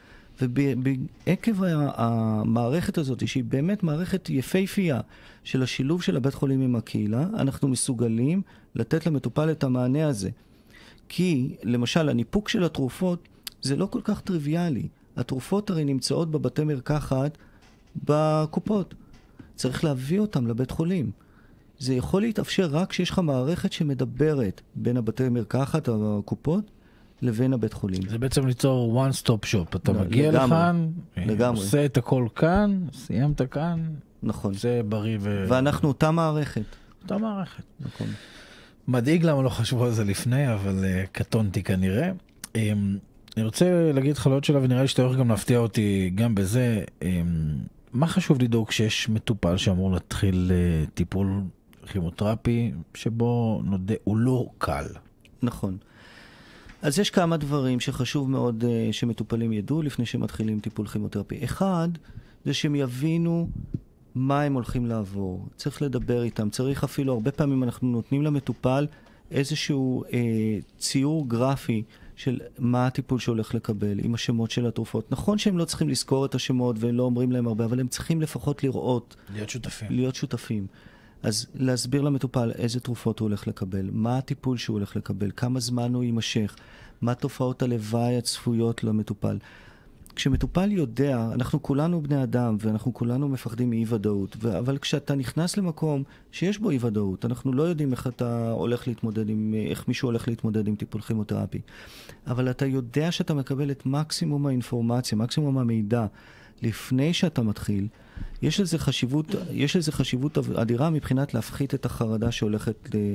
ובעקב המערכת הזאת, שהיא באמת מערכת יפהפייה של השילוב של הבית חולים עם הקהילה, אנחנו מסוגלים לתת למטופל את המענה הזה. כי, למשל, הניפוק של התרופות זה לא כל כך טריוויאלי. התרופות הרי נמצאות בבתי מרקחת בקופות. צריך להביא אותם לבית חולים. זה יכול להתאפשר רק כשיש לך מערכת שמדברת בין הבתי מרקחת, הקופות, לבין הבית חולים. זה בעצם ליצור one stop shop. אתה מגיע לכאן, עושה את הכל כאן, סיימת כאן. נכון. זה בריא ו... ואנחנו אותה מערכת. אותה מערכת. נכון. מדאיג למה לא חשבו על זה לפני, אבל uh, קטונתי כנראה. Um, אני רוצה להגיד חלויות שלה, ונראה לי שאתה הולך גם להפתיע אותי גם בזה. Um, מה חשוב לדאוג כשיש מטופל שאמור להתחיל uh, טיפול כימותרפי, שבו נודה, הוא לא קל? נכון. אז יש כמה דברים שחשוב מאוד uh, שמטופלים ידעו לפני שמתחילים טיפול כימותרפי. אחד, זה שהם יבינו מה הם הולכים לעבור. צריך לדבר איתם. צריך אפילו, הרבה פעמים אנחנו נותנים למטופל איזשהו uh, ציור גרפי של מה הטיפול שהולך לקבל, עם השמות של התרופות. נכון שהם לא צריכים לזכור את השמות ולא אומרים להם הרבה, אבל הם צריכים לפחות לראות. להיות שותפים. להיות שותפים. אז להסביר למטופל איזה תרופות הוא הולך לקבל, מה הטיפול שהוא הולך לקבל, כמה זמן הוא יימשך, מה תופעות הלוואי הצפויות למטופל. כשמטופל יודע, אנחנו כולנו בני אדם, ואנחנו כולנו מפחדים מאי ודאות, אבל כשאתה נכנס למקום שיש בו אי ודאות, אנחנו לא יודעים איך אתה הולך להתמודד עם, איך מישהו הולך להתמודד עם טיפול כימותרפי. אבל אתה יודע שאתה מקבל את מקסימום האינפורמציה, מקסימום המידע, לפני שאתה מתחיל, יש לזה חשיבות, יש לזה חשיבות אדירה מבחינת להפחית את החרדה שהולכת ל,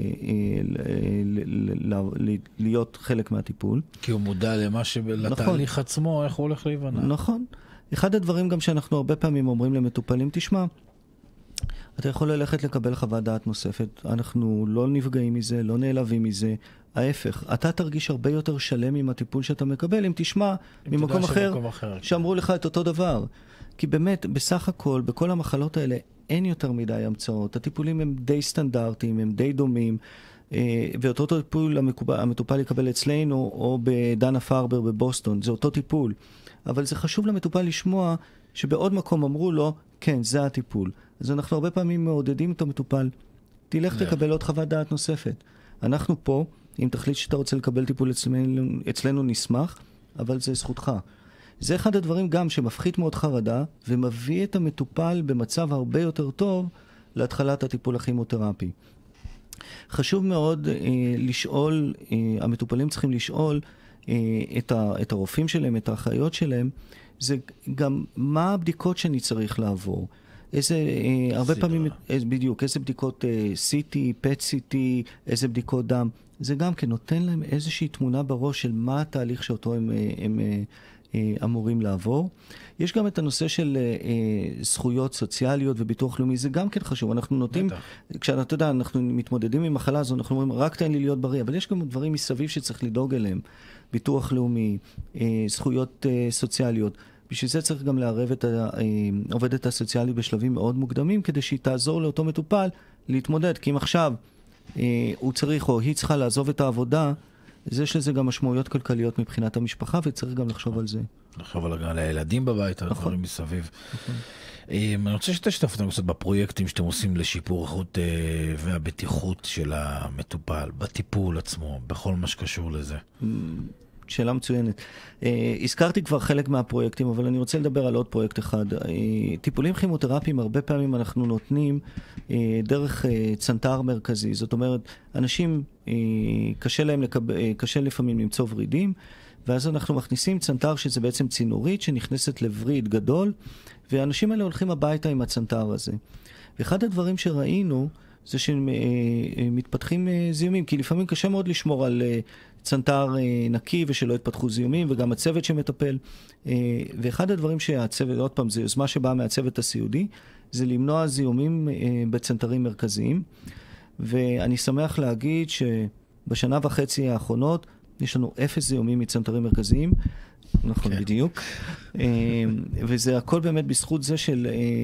ל, ל, ל, להיות חלק מהטיפול. כי הוא מודע למה ש... לתהליך נכון. עצמו, איך הוא הולך להיבנה. נכון. אחד הדברים גם שאנחנו הרבה פעמים אומרים למטופלים, תשמע, אתה יכול ללכת לקבל חוות דעת נוספת, אנחנו לא נפגעים מזה, לא נעלבים מזה, ההפך, אתה תרגיש הרבה יותר שלם עם הטיפול שאתה מקבל, אם תשמע ממקום אחר, אחר שאמרו לך את אותו דבר. כי באמת, בסך הכל, בכל המחלות האלה, אין יותר מדי המצאות. הטיפולים הם די סטנדרטיים, הם די דומים, ואותו טיפול המטופל יקבל אצלנו, או בדנה פרבר בבוסטון, זה אותו טיפול. אבל זה חשוב למטופל לשמוע שבעוד מקום אמרו לו, כן, זה הטיפול. אז אנחנו הרבה פעמים מעודדים את המטופל, תלך תקבל עוד חוות דעת נוספת. אנחנו פה, אם תחליט שאתה רוצה לקבל טיפול אצלנו, אצלנו נשמח, אבל זה זכותך. זה אחד הדברים גם שמפחית מאוד חרדה, ומביא את המטופל במצב הרבה יותר טוב להתחלת הטיפול הכימותרפי. חשוב מאוד אה, לשאול, אה, המטופלים צריכים לשאול אה, את, ה, את הרופאים שלהם, את האחיות שלהם, זה גם מה הבדיקות שאני צריך לעבור. איזה, אה, הרבה פעמים, איזה, בדיוק, איזה בדיקות אה, סי טי, פט סי טי, איזה בדיקות דם. זה גם כן נותן להם איזושהי תמונה בראש של מה התהליך שאותו הם... הם, הם אמורים לעבור. יש גם את הנושא של אה, זכויות סוציאליות וביטוח לאומי, זה גם כן חשוב. אנחנו נוטים, כשאתה יודע, אנחנו מתמודדים עם מחלה הזו, אנחנו אומרים, רק תן לי להיות בריא, אבל יש גם דברים מסביב שצריך לדאוג אליהם. ביטוח לאומי, אה, זכויות אה, סוציאליות. בשביל זה צריך גם לערב את העובדת הסוציאלית בשלבים מאוד מוקדמים, כדי שהיא תעזור לאותו מטופל להתמודד. כי אם עכשיו אה, הוא צריך או היא צריכה לעזוב את העבודה, אז יש לזה גם משמעויות כלכליות מבחינת המשפחה, וצריך גם לחשוב על זה. לחשוב על הילדים בבית, על הדברים מסביב. אני רוצה שתשתף אותנו קצת בפרויקטים שאתם עושים לשיפור איכות והבטיחות של המטופל, בטיפול עצמו, בכל מה שקשור לזה. שאלה מצוינת. הזכרתי כבר חלק מהפרויקטים, אבל אני רוצה לדבר על עוד פרויקט אחד. טיפולים כימותרפיים, הרבה פעמים אנחנו נותנים דרך צנתר מרכזי. זאת אומרת, אנשים, קשה להם לקב... קשה לפעמים למצוא ורידים, ואז אנחנו מכניסים צנתר שזה בעצם צינורית שנכנסת לווריד גדול, והאנשים האלה הולכים הביתה עם הצנתר הזה. ואחד הדברים שראינו זה שמתפתחים זיהומים, כי לפעמים קשה מאוד לשמור על צנתר נקי ושלא יתפתחו זיהומים, וגם הצוות שמטפל. ואחד הדברים שהצוות, עוד פעם, זה יוזמה שבאה מהצוות הסיעודי, זה למנוע זיהומים בצנתרים מרכזיים. ואני שמח להגיד שבשנה וחצי האחרונות יש לנו אפס זיהומים מצנתרים מרכזיים, נכון, בדיוק. וזה הכל באמת בזכות זה של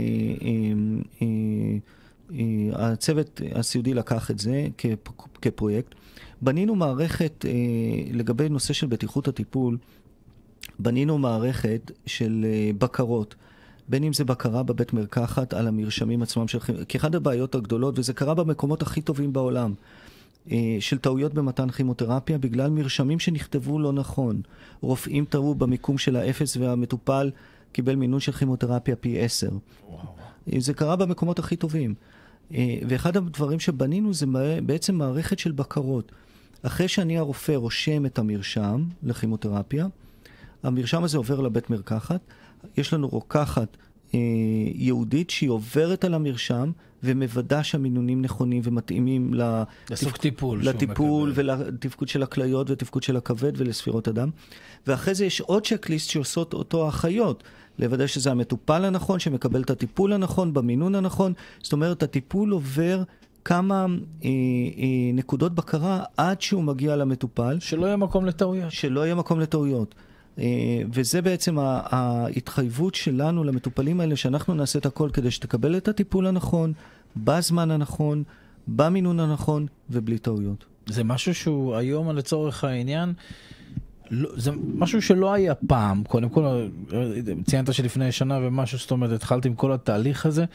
הצוות הסיעודי לקח את זה כפרויקט. בנינו מערכת, לגבי נושא של בטיחות הטיפול, בנינו מערכת של בקרות, בין אם זה בקרה בבית מרקחת על המרשמים עצמם של כימותרפיה, כי אחת הבעיות הגדולות, וזה קרה במקומות הכי טובים בעולם, של טעויות במתן כימותרפיה, בגלל מרשמים שנכתבו לא נכון. רופאים טעו במיקום של האפס, והמטופל קיבל מינון של כימותרפיה פי עשר. זה קרה במקומות הכי טובים. ואחד הדברים שבנינו זה בעצם מערכת של בקרות. אחרי שאני הרופא רושם את המרשם לכימותרפיה, המרשם הזה עובר לבית מרקחת, יש לנו רוקחת אה, יהודית שהיא עוברת על המרשם ומוודא שהמינונים נכונים ומתאימים לתפק... טיפול לטיפול ולתפקוד של הכליות ולתפקוד של הכבד ולספירות הדם. ואחרי זה יש עוד צ'קליסט שעושות אותו האחיות, לוודא שזה המטופל הנכון, שמקבל את הטיפול הנכון, במינון הנכון. זאת אומרת, הטיפול עובר כמה אה, אה, נקודות בקרה עד שהוא מגיע למטופל. שלא יהיה מקום לטעויות. שלא יהיה מקום לטעויות. Uh, וזה בעצם ההתחייבות שלנו למטופלים האלה, שאנחנו נעשה את הכל כדי שתקבל את הטיפול הנכון, בזמן הנכון, במינון הנכון, ובלי טעויות. זה משהו שהוא היום לצורך העניין, לא, זה משהו שלא היה פעם. קודם כל, ציינת שלפני שנה ומשהו, זאת אומרת, התחלתי עם כל התהליך הזה,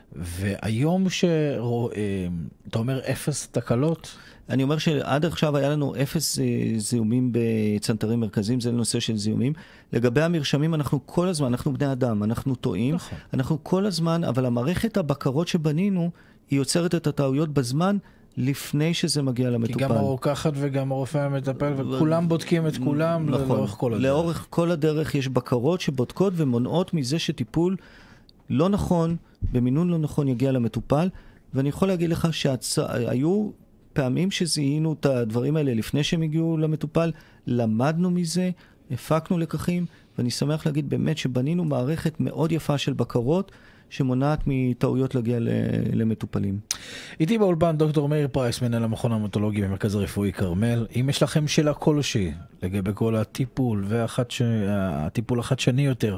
והיום שאתה אומר אפס תקלות? אני אומר שעד עכשיו היה לנו אפס זיהומים בצנתרים מרכזיים, זה נושא של זיהומים. לגבי המרשמים, אנחנו כל הזמן, אנחנו בני אדם, אנחנו טועים, נכון. אנחנו כל הזמן, אבל המערכת הבקרות שבנינו, היא יוצרת את הטעויות בזמן, לפני שזה מגיע למטופל. כי גם הרוקחת וגם הרופא המטפל, וכולם בודקים את כולם נכון. לאורך כל הדרך. לאורך כל הדרך יש בקרות שבודקות ומונעות מזה שטיפול לא נכון, במינון לא נכון יגיע למטופל, ואני יכול להגיד לך שהיו פעמים שזיהינו את הדברים האלה לפני שהם הגיעו למטופל, למדנו מזה, הפקנו לקחים, ואני שמח להגיד באמת שבנינו מערכת מאוד יפה של בקרות, שמונעת מטעויות להגיע למטופלים. איתי באולפן דוקטור מאיר פרייס, מנהל המכון ההמטולוגי במרכז הרפואי כרמל. אם יש לכם שאלה כלשהי לגבי כל הטיפול והטיפול החדשני יותר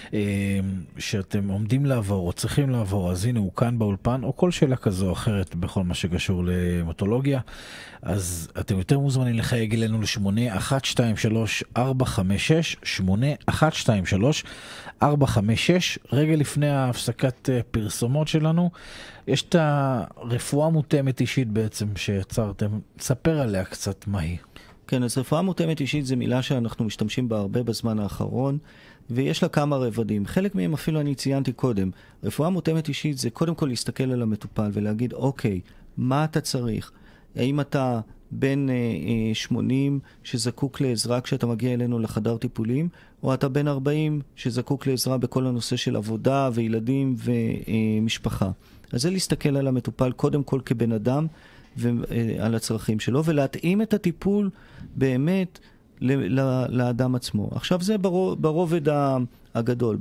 שאתם עומדים לעבור או צריכים לעבור, אז הנה הוא כאן באולפן, או כל שאלה כזו או אחרת בכל מה שקשור להמטולוגיה, אז אתם יותר מוזמנים לחייג אלינו ל-שמונה אחת שתיים שלוש ארבע חמש שש, שמונה אחת שתיים שלוש ארבע חמש שש. רגע לפני ההפסקת פרסומות שלנו, יש את הרפואה מותאמת אישית בעצם שיצרתם. ספר עליה קצת מהי. כן, אז רפואה מותאמת אישית זה מילה שאנחנו משתמשים בה הרבה בזמן האחרון, ויש לה כמה רבדים. חלק מהם אפילו אני ציינתי קודם. רפואה מותאמת אישית זה קודם כל להסתכל על המטופל ולהגיד, אוקיי, מה אתה צריך? האם אתה בן אה, שמונים שזקוק לעזרה כשאתה מגיע אלינו לחדר טיפולים, או אתה בן ארבעים שזקוק לעזרה בכל הנושא של עבודה וילדים ומשפחה. אז זה להסתכל על המטופל קודם כל כבן אדם ועל הצרכים שלו, ולהתאים את הטיפול באמת לאדם עצמו. עכשיו זה ברובד הגדול.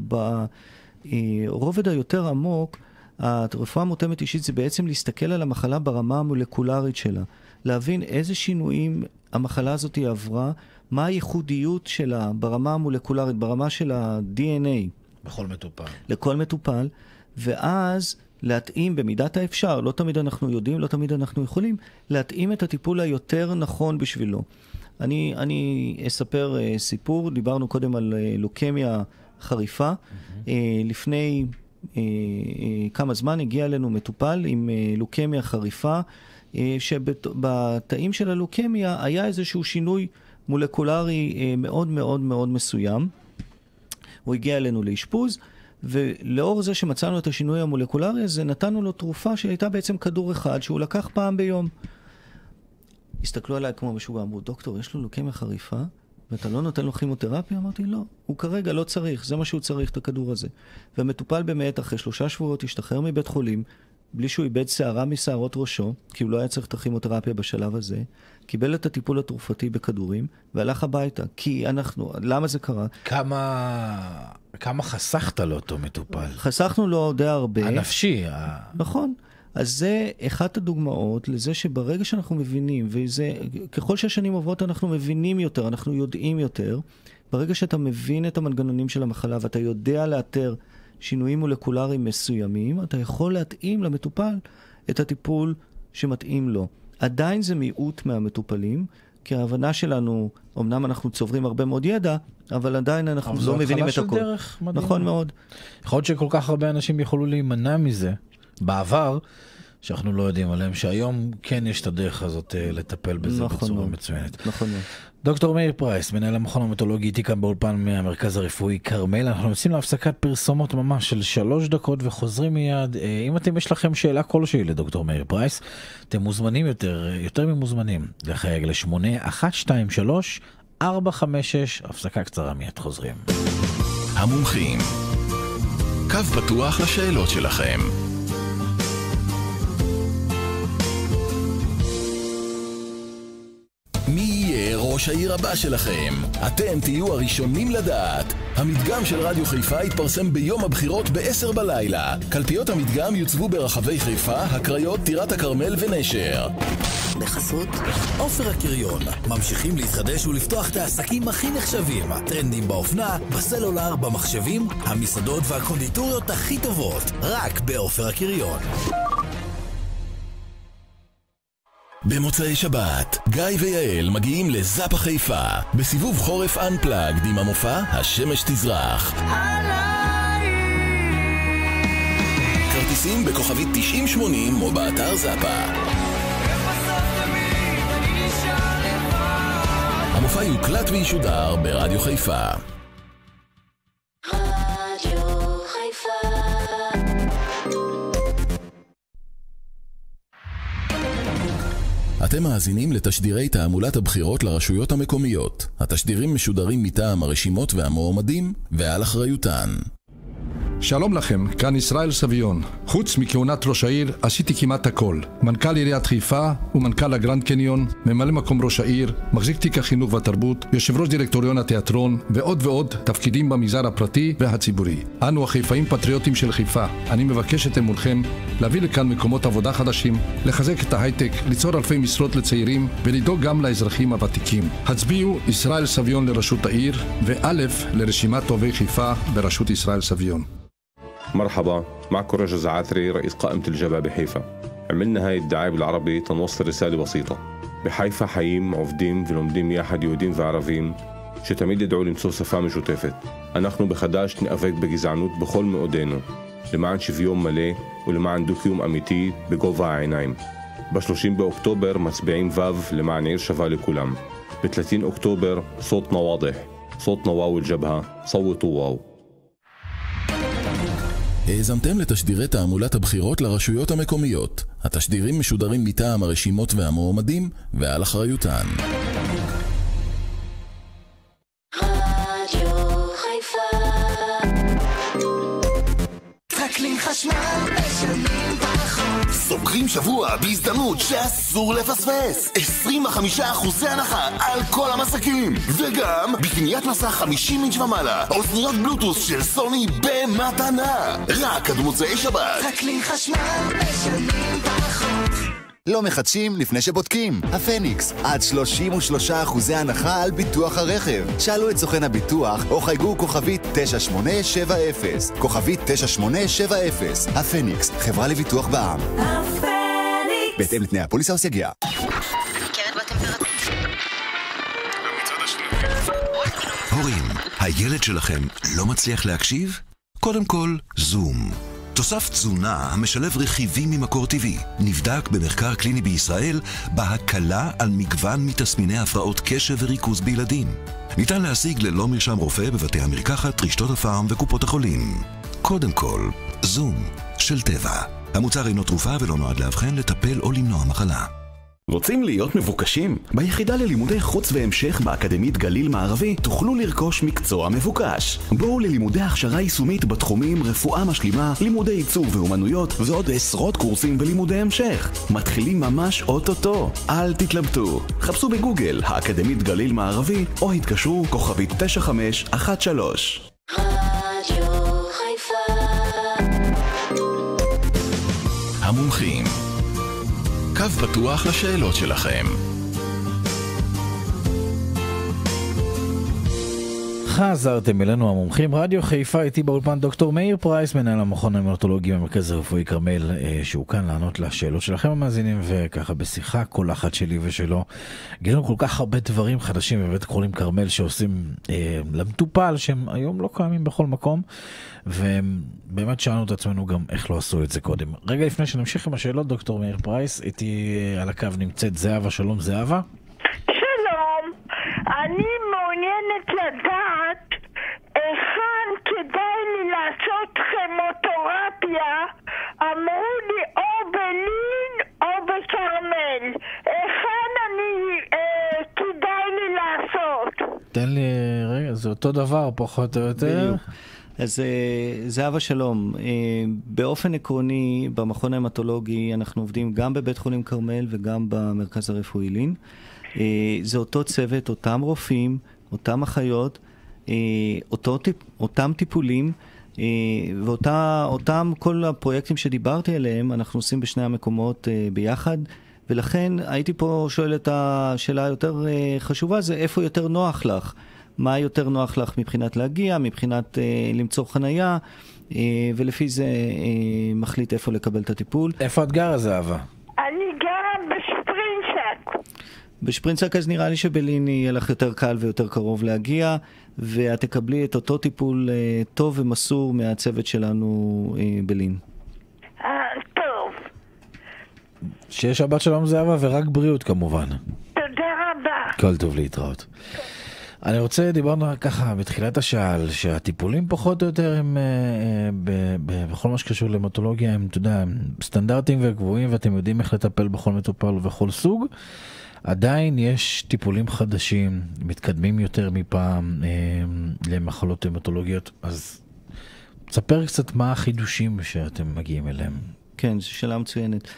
ברובד היותר עמוק, הרפואה מותאמת אישית זה בעצם להסתכל על המחלה ברמה המולקולרית שלה. להבין איזה שינויים המחלה הזאת עברה, מה הייחודיות שלה ברמה המולקולרית, ברמה של ה-די אן איי. בכל מטופל. לכל מטופל, ואז להתאים במידת האפשר, לא תמיד אנחנו יודעים, לא תמיד אנחנו יכולים, להתאים את הטיפול היותר נכון בשבילו. אני, אני אספר uh, סיפור, דיברנו קודם על uh, לוקמיה חריפה. Mm-hmm. Uh, לפני uh, uh, כמה זמן הגיע אלינו מטופל עם uh, לוקמיה חריפה, uh, שבתאים של הלוקמיה היה איזשהו שינוי מולקולרי uh, מאוד מאוד מאוד מסוים. הוא הגיע אלינו לאשפוז, ולאור זה שמצאנו את השינוי המולקולרי הזה, נתנו לו תרופה שהייתה בעצם כדור אחד, שהוא לקח פעם ביום. הסתכלו עליי כמו משוגע, אמרו, דוקטור, יש לו לוקמיה חריפה, ואתה לא נותן לו כימותרפיה? אמרתי, לא, הוא כרגע לא צריך, זה מה שהוא צריך, את הכדור הזה. והמטופל באמת, אחרי שלושה שבועות, השתחרר מבית חולים, בלי שהוא איבד שערה משערות ראשו, כי הוא לא היה צריך את הכימותרפיה בשלב הזה, קיבל את הטיפול התרופתי בכדורים, והלך הביתה. כי אנחנו, למה זה קרה? כמה, כמה חסכת לו אותו מטופל? חסכנו לו די הרבה. הנפשי. נכון. אז זה אחת הדוגמאות לזה שברגע שאנחנו מבינים, וזה, ככל שהשנים עוברות אנחנו מבינים יותר, אנחנו יודעים יותר, ברגע שאתה מבין את המנגנונים של המחלה, ואתה יודע לאתר שינויים מולקולריים מסוימים, אתה יכול להתאים למטופל את הטיפול שמתאים לו. עדיין זה מיעוט מהמטופלים, כי ההבנה שלנו, אמנם אנחנו צוברים הרבה מאוד ידע, אבל עדיין אנחנו אבל לא מבינים את הכל. נכון מאוד. יכול להיות שכל כך הרבה אנשים יכולו להימנע מזה בעבר, שאנחנו לא יודעים עליהם, שהיום כן יש את הדרך הזאת לטפל בזה נכון בצורה מאוד. מצוינת. נכון מאוד. דוקטור מאיר פרייס, מנהל המכון ההמטולוגי, איתי כאן באולפן מהמרכז הרפואי כרמל. אנחנו יוצאים להפסקת פרסומות ממש של שלוש דקות וחוזרים מיד. אם אתם יש לכם שאלה כלשהי לדוקטור מאיר פרייס, אתם מוזמנים יותר, יותר ממוזמנים, לחייג ל-שמונה אחת שתיים שלוש ארבע חמש שש. הפסקה קצרה מיד חוזרים. המומחים, קו פתוח לשאלות שלכם. ראש העיר הבא שלכם. אתם תהיו הראשונים לדעת. המדגם של רדיו חיפה יתפרסם ביום הבחירות ב-עשר בלילה. קלפיות המדגם יוצבו ברחבי חיפה, הקריות, טירת הכרמל ונשר. בחסות עופר הקריון. ממשיכים להתחדש ולפתוח את העסקים הכי נחשבים. טרנדים באופנה, בסלולר, במחשבים, המסעדות והקונדיטוריות הכי טובות. רק בעופר הקריון. במוצאי שבת, גיא ויעל מגיעים לזאפה חיפה, בסיבוב חורף אנפלאגד עם המופע השמש תזרח. כרטיסים בכוכבית תשעים שמונים או באתר זאפה. המופע יוקלט וישודר ברדיו חיפה. רדיו חיפה. אתם מאזינים לתשדירי תעמולת הבחירות לרשויות המקומיות. התשדירים משודרים מטעם הרשימות והמועמדים ועל אחריותן. שלום לכם, כאן ישראל סביון. חוץ מכהונת ראש העיר עשיתי כמעט הכל. מנכ"ל עיריית חיפה ומנכ"ל הגרנד קניון, ממלא מקום ראש העיר, מחזיק תיק החינוך והתרבות, יושב ראש דירקטוריון התיאטרון ועוד ועוד תפקידים במגזר הפרטי והציבורי. אנו החיפאים פטריוטים של חיפה. אני מבקש את אמונכם להביא לכאן מקומות עבודה חדשים, לחזק את ההייטק, ליצור אלפי משרות לצעירים ולדאוג גם לאזרחים הוותיקים. הצביעו ישראל סביון לראשות העיר ואלף לרשימת אוהבי חיפה בראשות ישראל סביון. مرحبا، معكم رجل زعاتري رئيس قائمة الجبهة بحيفا. عملنا هاي الدعاية بالعربي تنوصل رسالة بسيطة. بحيفا حيين عوفدين ולומדים יחד יהודים וערבים שתמיד ידעו למצוא שפה משותפת. אנחנו בחדש נאבק בגזענות בכל מאודנו, למען שוויון מלא ולמען דו-קיום אמיתי בגובה העיניים. ב-שלושים באוקטובר מצביעים וו למען עיר שווה לכולם. ב-שלושים אוקטובר صوتنا واضح، صوتنا واو الجبهة، صوتوا واو. האזנתם לתשדירי תעמולת הבחירות לרשויות המקומיות. התשדירים משודרים מטעם הרשימות והמועמדים ועל אחריותן. רדיו חיפה. טרקלין חשמל משלמים פחות. סוגרים שבוע בהזדמנות שאסור לפספס. עשרים וחמישה אחוזי הנחה על כל המסקים. וגם בקניית מסך חמישים אינץ' ומעלה, אוזניות בלוטוס של סוני במתנה. רק עד מוצאי שבת. טרקלין חשמל משלמים פחות. לא מחדשים לפני שבודקים. הפניקס, עד שלושים ושלושה אחוזי הנחה על ביטוח הרכב. שאלו את סוכן הביטוח או חייגו כוכבית תשע שמונה שבע אפס. כוכבית תשע שמונה שבע אפס. הפניקס, חברה לביטוח בע"מ. הפניקס. בהתאם לתנאי הפוליסה וסייגיה. הורים, הילד שלכם לא מצליח להקשיב? קודם כל, זום. תוסף תזונה המשלב רכיבים ממקור טבעי, נבדק במחקר קליני בישראל בהקלה על מגוון מתסמיני הפרעות קשב וריכוז בילדים. ניתן להשיג ללא מרשם רופא בבתי המרקחת, רשתות הפארם וקופות החולים. קודם כל, זום של טבע. המוצר אינו תרופה ולא נועד לאבחן, לטפל או למנוע מחלה. רוצים להיות מבוקשים? ביחידה ללימודי חוץ והמשך באקדמית גליל מערבי תוכלו לרכוש מקצוע מבוקש. בואו ללימודי הכשרה יישומית בתחומים רפואה משלימה, לימודי עיצוב ואומנויות ועוד עשרות קורסים ולימודי המשך. מתחילים ממש אוטוטו. אל תתלבטו. חפשו בגוגל האקדמית גליל מערבי או התקשרו כוכבית תשע חמש אחת שלוש. רדיו חיפה. המומחים, קו פתוח לשאלות שלכם. חזרתם אלינו המומחים. רדיו חיפה, איתי באולפן דוקטור מאיר פרייס, מנהל המכון ההמטולוגי במרכז הרפואי כרמל, שהוא כאן לענות לשאלות שלכם המאזינים, וככה בשיחה כל אחת שלי ושלו גילינו כל כך הרבה דברים חדשים בבית החולים כרמל שעושים אה, למטופל, שהם היום לא קיימים בכל מקום, ובאמת שאלנו את עצמנו גם איך לא עשו את זה קודם. רגע לפני שנמשיך עם השאלות, דוקטור מאיר פרייס, איתי על הקו נמצאת זהבה. שלום זהבה. שלום, אני מעוניינת לדעת היכן כדאי לי לעשות כימותרפיה. אמרו לי או בלין או בכרמל. היכן אני אה, כדאי לי לעשות? תן לי רגע, זה אותו דבר פחות או יותר. בדיוק. אז זהבה שלום, באופן עקרוני במכון ההמטולוגי אנחנו עובדים גם בבית חולים כרמל וגם במרכז הרפואי לין. זה אותו צוות, אותם רופאים, אותם אחיות, אותו, אותם טיפולים, ואותם כל הפרויקטים שדיברתי עליהם אנחנו עושים בשני המקומות ביחד, ולכן הייתי פה שואל את השאלה היותר חשובה, זה איפה יותר נוח לך? מה יותר נוח לך מבחינת להגיע, מבחינת אה, למצוא חנייה, אה, ולפי זה אה, מחליט איפה לקבל את הטיפול. איפה את גרה זהבה? אני גרה בשפרינצק. בשפרינצק אז נראה לי שבלין יהיה לך יותר קל ויותר קרוב להגיע, ואת תקבלי את אותו טיפול אה, טוב ומסור מהצוות שלנו אה, בלין. אז שיהיה שבת שלום זהבה ורק בריאות כמובן. תודה רבה. כל טוב להתראות. אני רוצה, דיברנו ככה בתחילת השעה, שהטיפולים פחות או יותר הם, בכל מה שקשור למטולוגיה, הם, אתה יודע, סטנדרטיים וקבועים, ואתם יודעים איך לטפל בכל מטופל ובכל סוג. עדיין יש טיפולים חדשים, מתקדמים יותר מפעם למחלות המטולוגיות, אז תספר קצת מה החידושים שאתם מגיעים אליהם. כן, זו שאלה מצוינת.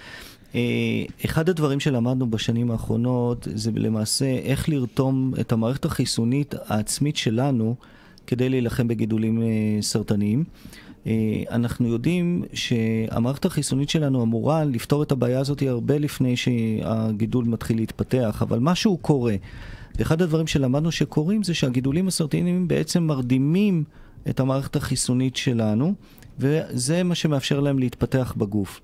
אחד הדברים שלמדנו בשנים האחרונות זה למעשה איך לרתום את המערכת החיסונית העצמית שלנו כדי להילחם בגידולים סרטניים. אנחנו יודעים שהמערכת החיסונית שלנו אמורה לפתור את הבעיה הזאת הרבה לפני שהגידול מתחיל להתפתח, אבל משהו קורה. ואחד הדברים שלמדנו שקורים זה שהגידולים הסרטניים בעצם מרדימים את המערכת החיסונית שלנו, וזה מה שמאפשר להם להתפתח בגוף.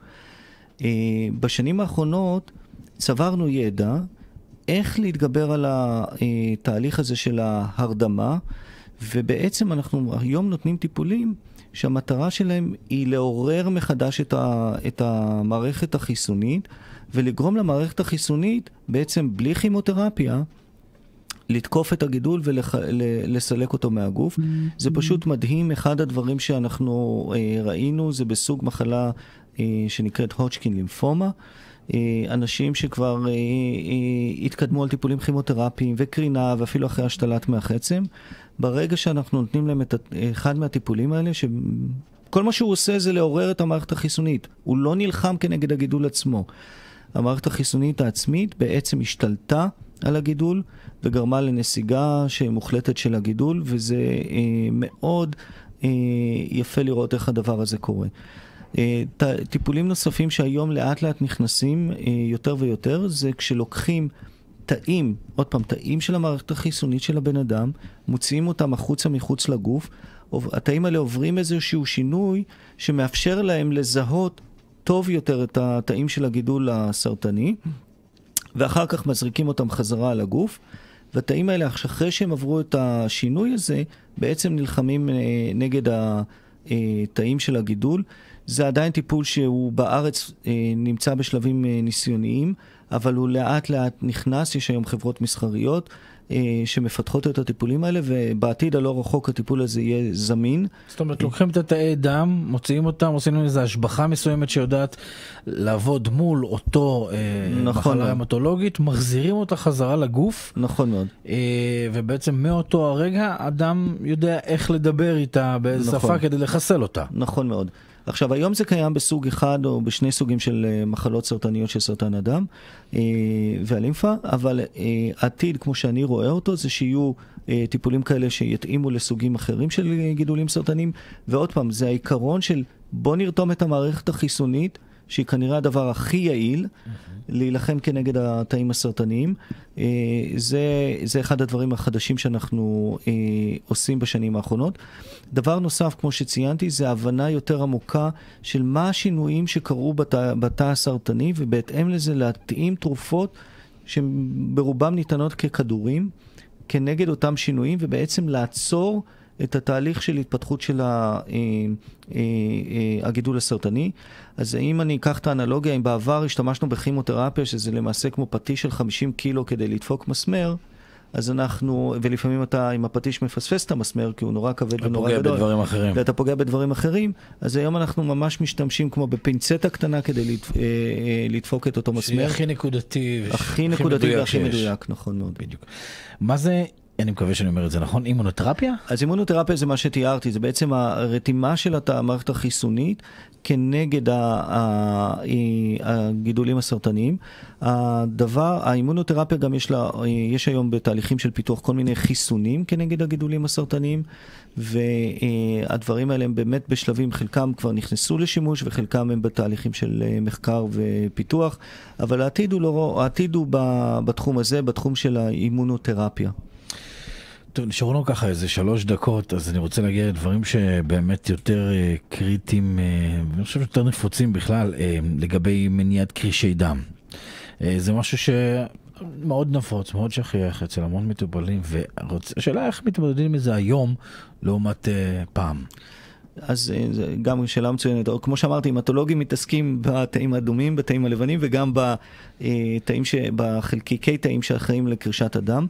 בשנים האחרונות צברנו ידע איך להתגבר על התהליך הזה של ההרדמה, ובעצם אנחנו היום נותנים טיפולים שהמטרה שלהם היא לעורר מחדש את, ה, את המערכת החיסונית, ולגרום למערכת החיסונית בעצם בלי כימותרפיה לתקוף את הגידול ולסלק אותו מהגוף. זה פשוט מדהים. אחד הדברים שאנחנו ראינו זה בסוג מחלה שנקראת הודג'קין לימפומה. אנשים שכבר התקדמו על טיפולים כימותרפיים וקרינה ואפילו אחרי השתלת מח עצם, ברגע שאנחנו נותנים להם את אחד מהטיפולים האלה, שכל מה שהוא עושה זה לעורר את המערכת החיסונית. הוא לא נלחם כנגד הגידול עצמו. המערכת החיסונית העצמית בעצם השתלטה על הגידול וגרמה לנסיגה שמוחלטת של הגידול, וזה אה, מאוד אה, יפה לראות איך הדבר הזה קורה. אה, טיפולים נוספים שהיום לאט לאט נכנסים אה, יותר ויותר, זה כשלוקחים תאים, עוד פעם, תאים של המערכת החיסונית של הבן אדם, מוציאים אותם החוצה מחוץ לגוף, התאים האלה עוברים איזשהו שינוי שמאפשר להם לזהות טוב יותר את התאים של הגידול הסרטני, ואחר כך מזריקים אותם חזרה על הגוף, והתאים האלה, אחרי שהם עברו את השינוי הזה, בעצם נלחמים נגד התאים של הגידול. זה עדיין טיפול שהוא בארץ נמצא בשלבים ניסיוניים, אבל הוא לאט לאט נכנס. יש היום חברות מסחריות שמפתחות את הטיפולים האלה, ובעתיד הלא רחוק הטיפול הזה יהיה זמין. זאת אומרת, לוקחים את התאי דם, מוציאים אותם, עושים איזו השבחה מסוימת שיודעת לעבוד מול אותו נכון מחלה המטולוגית, מחזירים אותה חזרה לגוף. נכון מאוד. ובעצם מאותו הרגע, אדם יודע איך לדבר איתה באיזו שפה כדי לחסל אותה. נכון מאוד. עכשיו, היום זה קיים בסוג אחד או בשני סוגים של מחלות סרטניות של סרטן הדם והלימפה, אבל עתיד, כמו שאני רואה אותו, זה שיהיו טיפולים כאלה שיתאימו לסוגים אחרים של גידולים סרטניים, ועוד פעם, זה העיקרון של בוא נרתום את המערכת החיסונית, שהיא כנראה הדבר הכי יעיל, להילחם כנגד התאים הסרטניים. זה, זה אחד הדברים החדשים שאנחנו עושים בשנים האחרונות. דבר נוסף, כמו שציינתי, זה הבנה יותר עמוקה של מה השינויים שקרו בתא, בתא הסרטני, ובהתאם לזה להתאים תרופות שברובם ניתנות ככדורים, כנגד אותם שינויים, ובעצם לעצור את התהליך של התפתחות של הגידול הסרטני. אז אם אני אקח את האנלוגיה, אם בעבר השתמשנו בכימותרפיה, שזה למעשה כמו פטיש של חמישים קילו כדי לדפוק מסמר, אז אנחנו, ולפעמים אתה עם הפטיש מפספס את המסמר, כי הוא נורא כבד ונורא גדול. פוגע בדברים אחרים. ואתה פוגע בדברים אחרים, אז היום אנחנו ממש משתמשים כמו בפינצטה קטנה כדי לדפוק את אותו מסמר. שיהיה הכי נקודתי. הכי נקודתי והכי מדויק, נכון מאוד. בדיוק. מה זה, אני מקווה שאני אומר את זה נכון, אימונותרפיה? אז אימונותרפיה זה מה שתיארתי, זה בעצם הרתימה של המערכת החיסונית כנגד הגידולים הסרטניים. הדבר, האימונותרפיה גם יש לה, יש היום בתהליכים של פיתוח כל מיני חיסונים כנגד הגידולים הסרטניים, והדברים האלה הם באמת בשלבים, חלקם כבר נכנסו לשימוש וחלקם הם בתהליכים של מחקר ופיתוח, אבל העתיד הוא לא, העתיד הוא בתחום הזה, בתחום של האימונותרפיה. טוב, נשארו לנו ככה איזה שלוש דקות, אז אני רוצה להגיע לדברים שבאמת יותר אה, קריטיים, אה, ואני חושב יותר נפוצים בכלל, אה, לגבי מניעת קרישי דם. אה, זה משהו שמאוד נפוץ, מאוד שכיח אצל המון מטופלים, והשאלה איך מתמודדים עם זה היום לעומת אה, פעם. אז זה גם שאלה מצוינת. או כמו שאמרתי, המטולוגים מתעסקים בתאים האדומים, בתאים הלבנים, וגם בתאים ש... בחלקיקי תאים שאחראים לקרישת הדם.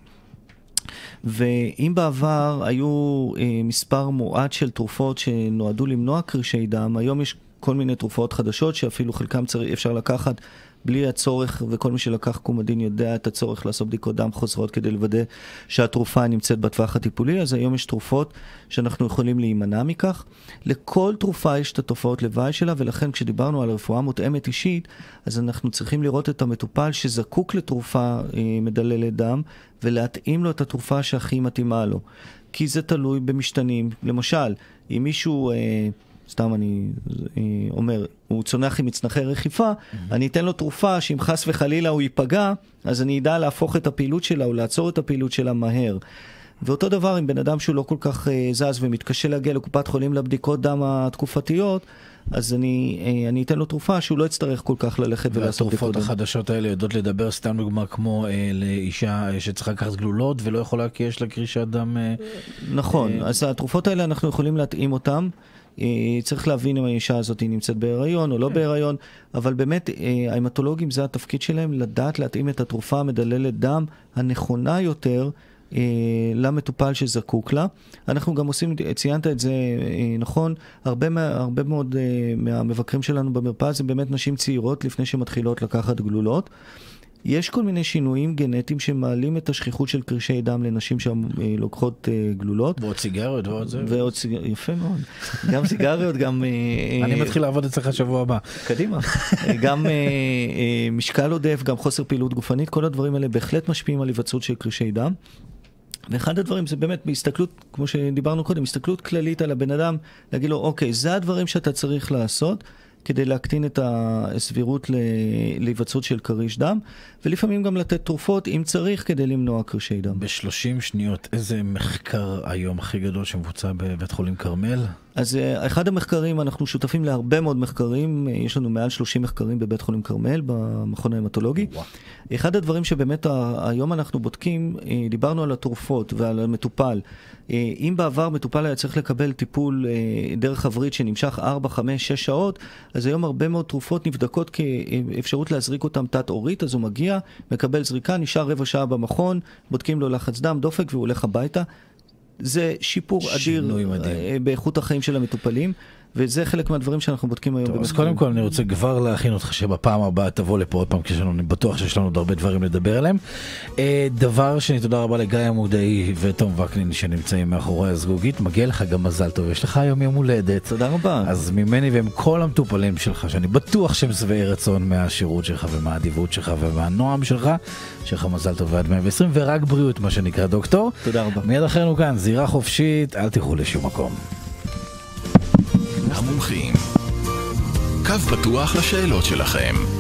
ואם בעבר היו מספר מועט של תרופות שנועדו למנוע קרישי דם, היום יש כל מיני תרופות חדשות שאפילו חלקם צריך, אפשר לקחת בלי הצורך, וכל מי שלקח קומדין יודע את הצורך לעשות בדיקות דם חוזרות כדי לוודא שהתרופה נמצאת בטווח הטיפולי. אז היום יש תרופות שאנחנו יכולים להימנע מכך. לכל תרופה יש את התופעות לוואי שלה, ולכן כשדיברנו על רפואה מותאמת אישית, אז אנחנו צריכים לראות את המטופל שזקוק לתרופה אה, מדללת דם, ולהתאים לו את התרופה שהכי מתאימה לו. כי זה תלוי במשתנים. למשל, אם מישהו... אה, סתם אני אומר, הוא צונח עם מצנחי רחיפה, mm-hmm. אני אתן לו תרופה שאם חס וחלילה הוא ייפגע, אז אני אדע להפוך את הפעילות שלה או לעצור את הפעילות שלה מהר. ואותו דבר עם בן אדם שהוא לא כל כך uh, זז ומתקשה להגיע לקופת חולים לבדיקות דם התקופתיות, אז אני, uh, אני אתן לו תרופה שהוא לא יצטרך כל כך ללכת ולעשות בדיקות דם. והתרופות החדשות האלה יודעות לדבר סתם דוגמה כמו uh, לאישה שצריכה לקחת גלולות ולא יכולה כי יש לה קרישת דם. Uh, נכון, uh, אז התרופות האלה אנחנו יכולים להתאים אותם. צריך להבין אם האישה הזאת נמצאת בהיריון או לא בהיריון, אבל באמת ההמטולוגים זה התפקיד שלהם, לדעת להתאים את התרופה המדללת דם הנכונה יותר למטופל שזקוק לה. אנחנו גם עושים, ציינת את זה נכון, הרבה, הרבה מאוד מהמבקרים שלנו במרפאה זה באמת נשים צעירות לפני שמתחילות לקחת גלולות. יש כל מיני שינויים גנטיים שמעלים את השכיחות של קרישי דם לנשים שלוקחות גלולות. ועוד סיגריות ועוד זה. ועוד סיגריות, יפה מאוד. גם סיגריות, גם... אני מתחיל לעבוד אצלך שבוע הבא. קדימה. גם משקל עודף, גם חוסר פעילות גופנית, כל הדברים האלה בהחלט משפיעים על היווצרות של קרישי דם. ואחד הדברים זה באמת בהסתכלות, כמו שדיברנו קודם, הסתכלות כללית על הבן אדם, להגיד לו, אוקיי, זה הדברים שאתה צריך לעשות, כדי להקטין את הסבירות להיווצרות של קריש דם, ולפעמים גם לתת תרופות, אם צריך, כדי למנוע קרישי דם. ב-שלושים שניות, איזה מחקר היום הכי גדול שמבוצע בבית חולים כרמל? אז אחד המחקרים, אנחנו שותפים להרבה מאוד מחקרים, יש לנו מעל שלושים מחקרים בבית חולים כרמל, במכון ההמטולוגי. אחד הדברים שבאמת היום אנחנו בודקים, דיברנו על התרופות ועל המטופל. אם בעבר מטופל היה צריך לקבל טיפול דרך הברית שנמשך ארבע, חמש, שש שעות, אז היום הרבה מאוד תרופות נבדקות כאפשרות להזריק אותם תת-אורית, אז הוא מגיע, מקבל זריקה, נשאר רבע שעה במכון, בודקים לו לחץ דם, דופק והוא הולך הביתה. זה שיפור אדיר באיכות החיים של המטופלים, וזה חלק מהדברים שאנחנו בודקים היום. טוב, אז קודם כל אני רוצה כבר להכין אותך שבפעם הבאה תבוא לפה עוד פעם, כשאני בטוח שיש לנו עוד הרבה דברים לדבר עליהם. דבר שני, תודה רבה לגיא המודעי ותום וקנין שנמצאים מאחורי הזגוגית, מגיע לך גם מזל טוב, יש לך היום יום הולדת. תודה רבה. אז ממני והם כל המטופלים שלך, שאני בטוח שהם שבעי רצון מהשירות שלך ומהאדיבות שלך ומהנועם שלך, שלך מזל טוב ועד מאה ועשרים, ורק בריאות מה שנקרא דוקטור. תודה רבה. מיד אחרינו כאן, זירה חופשית, אל תלכו לשום מקום. המומחים. קו פתוח לשאלות שלכם.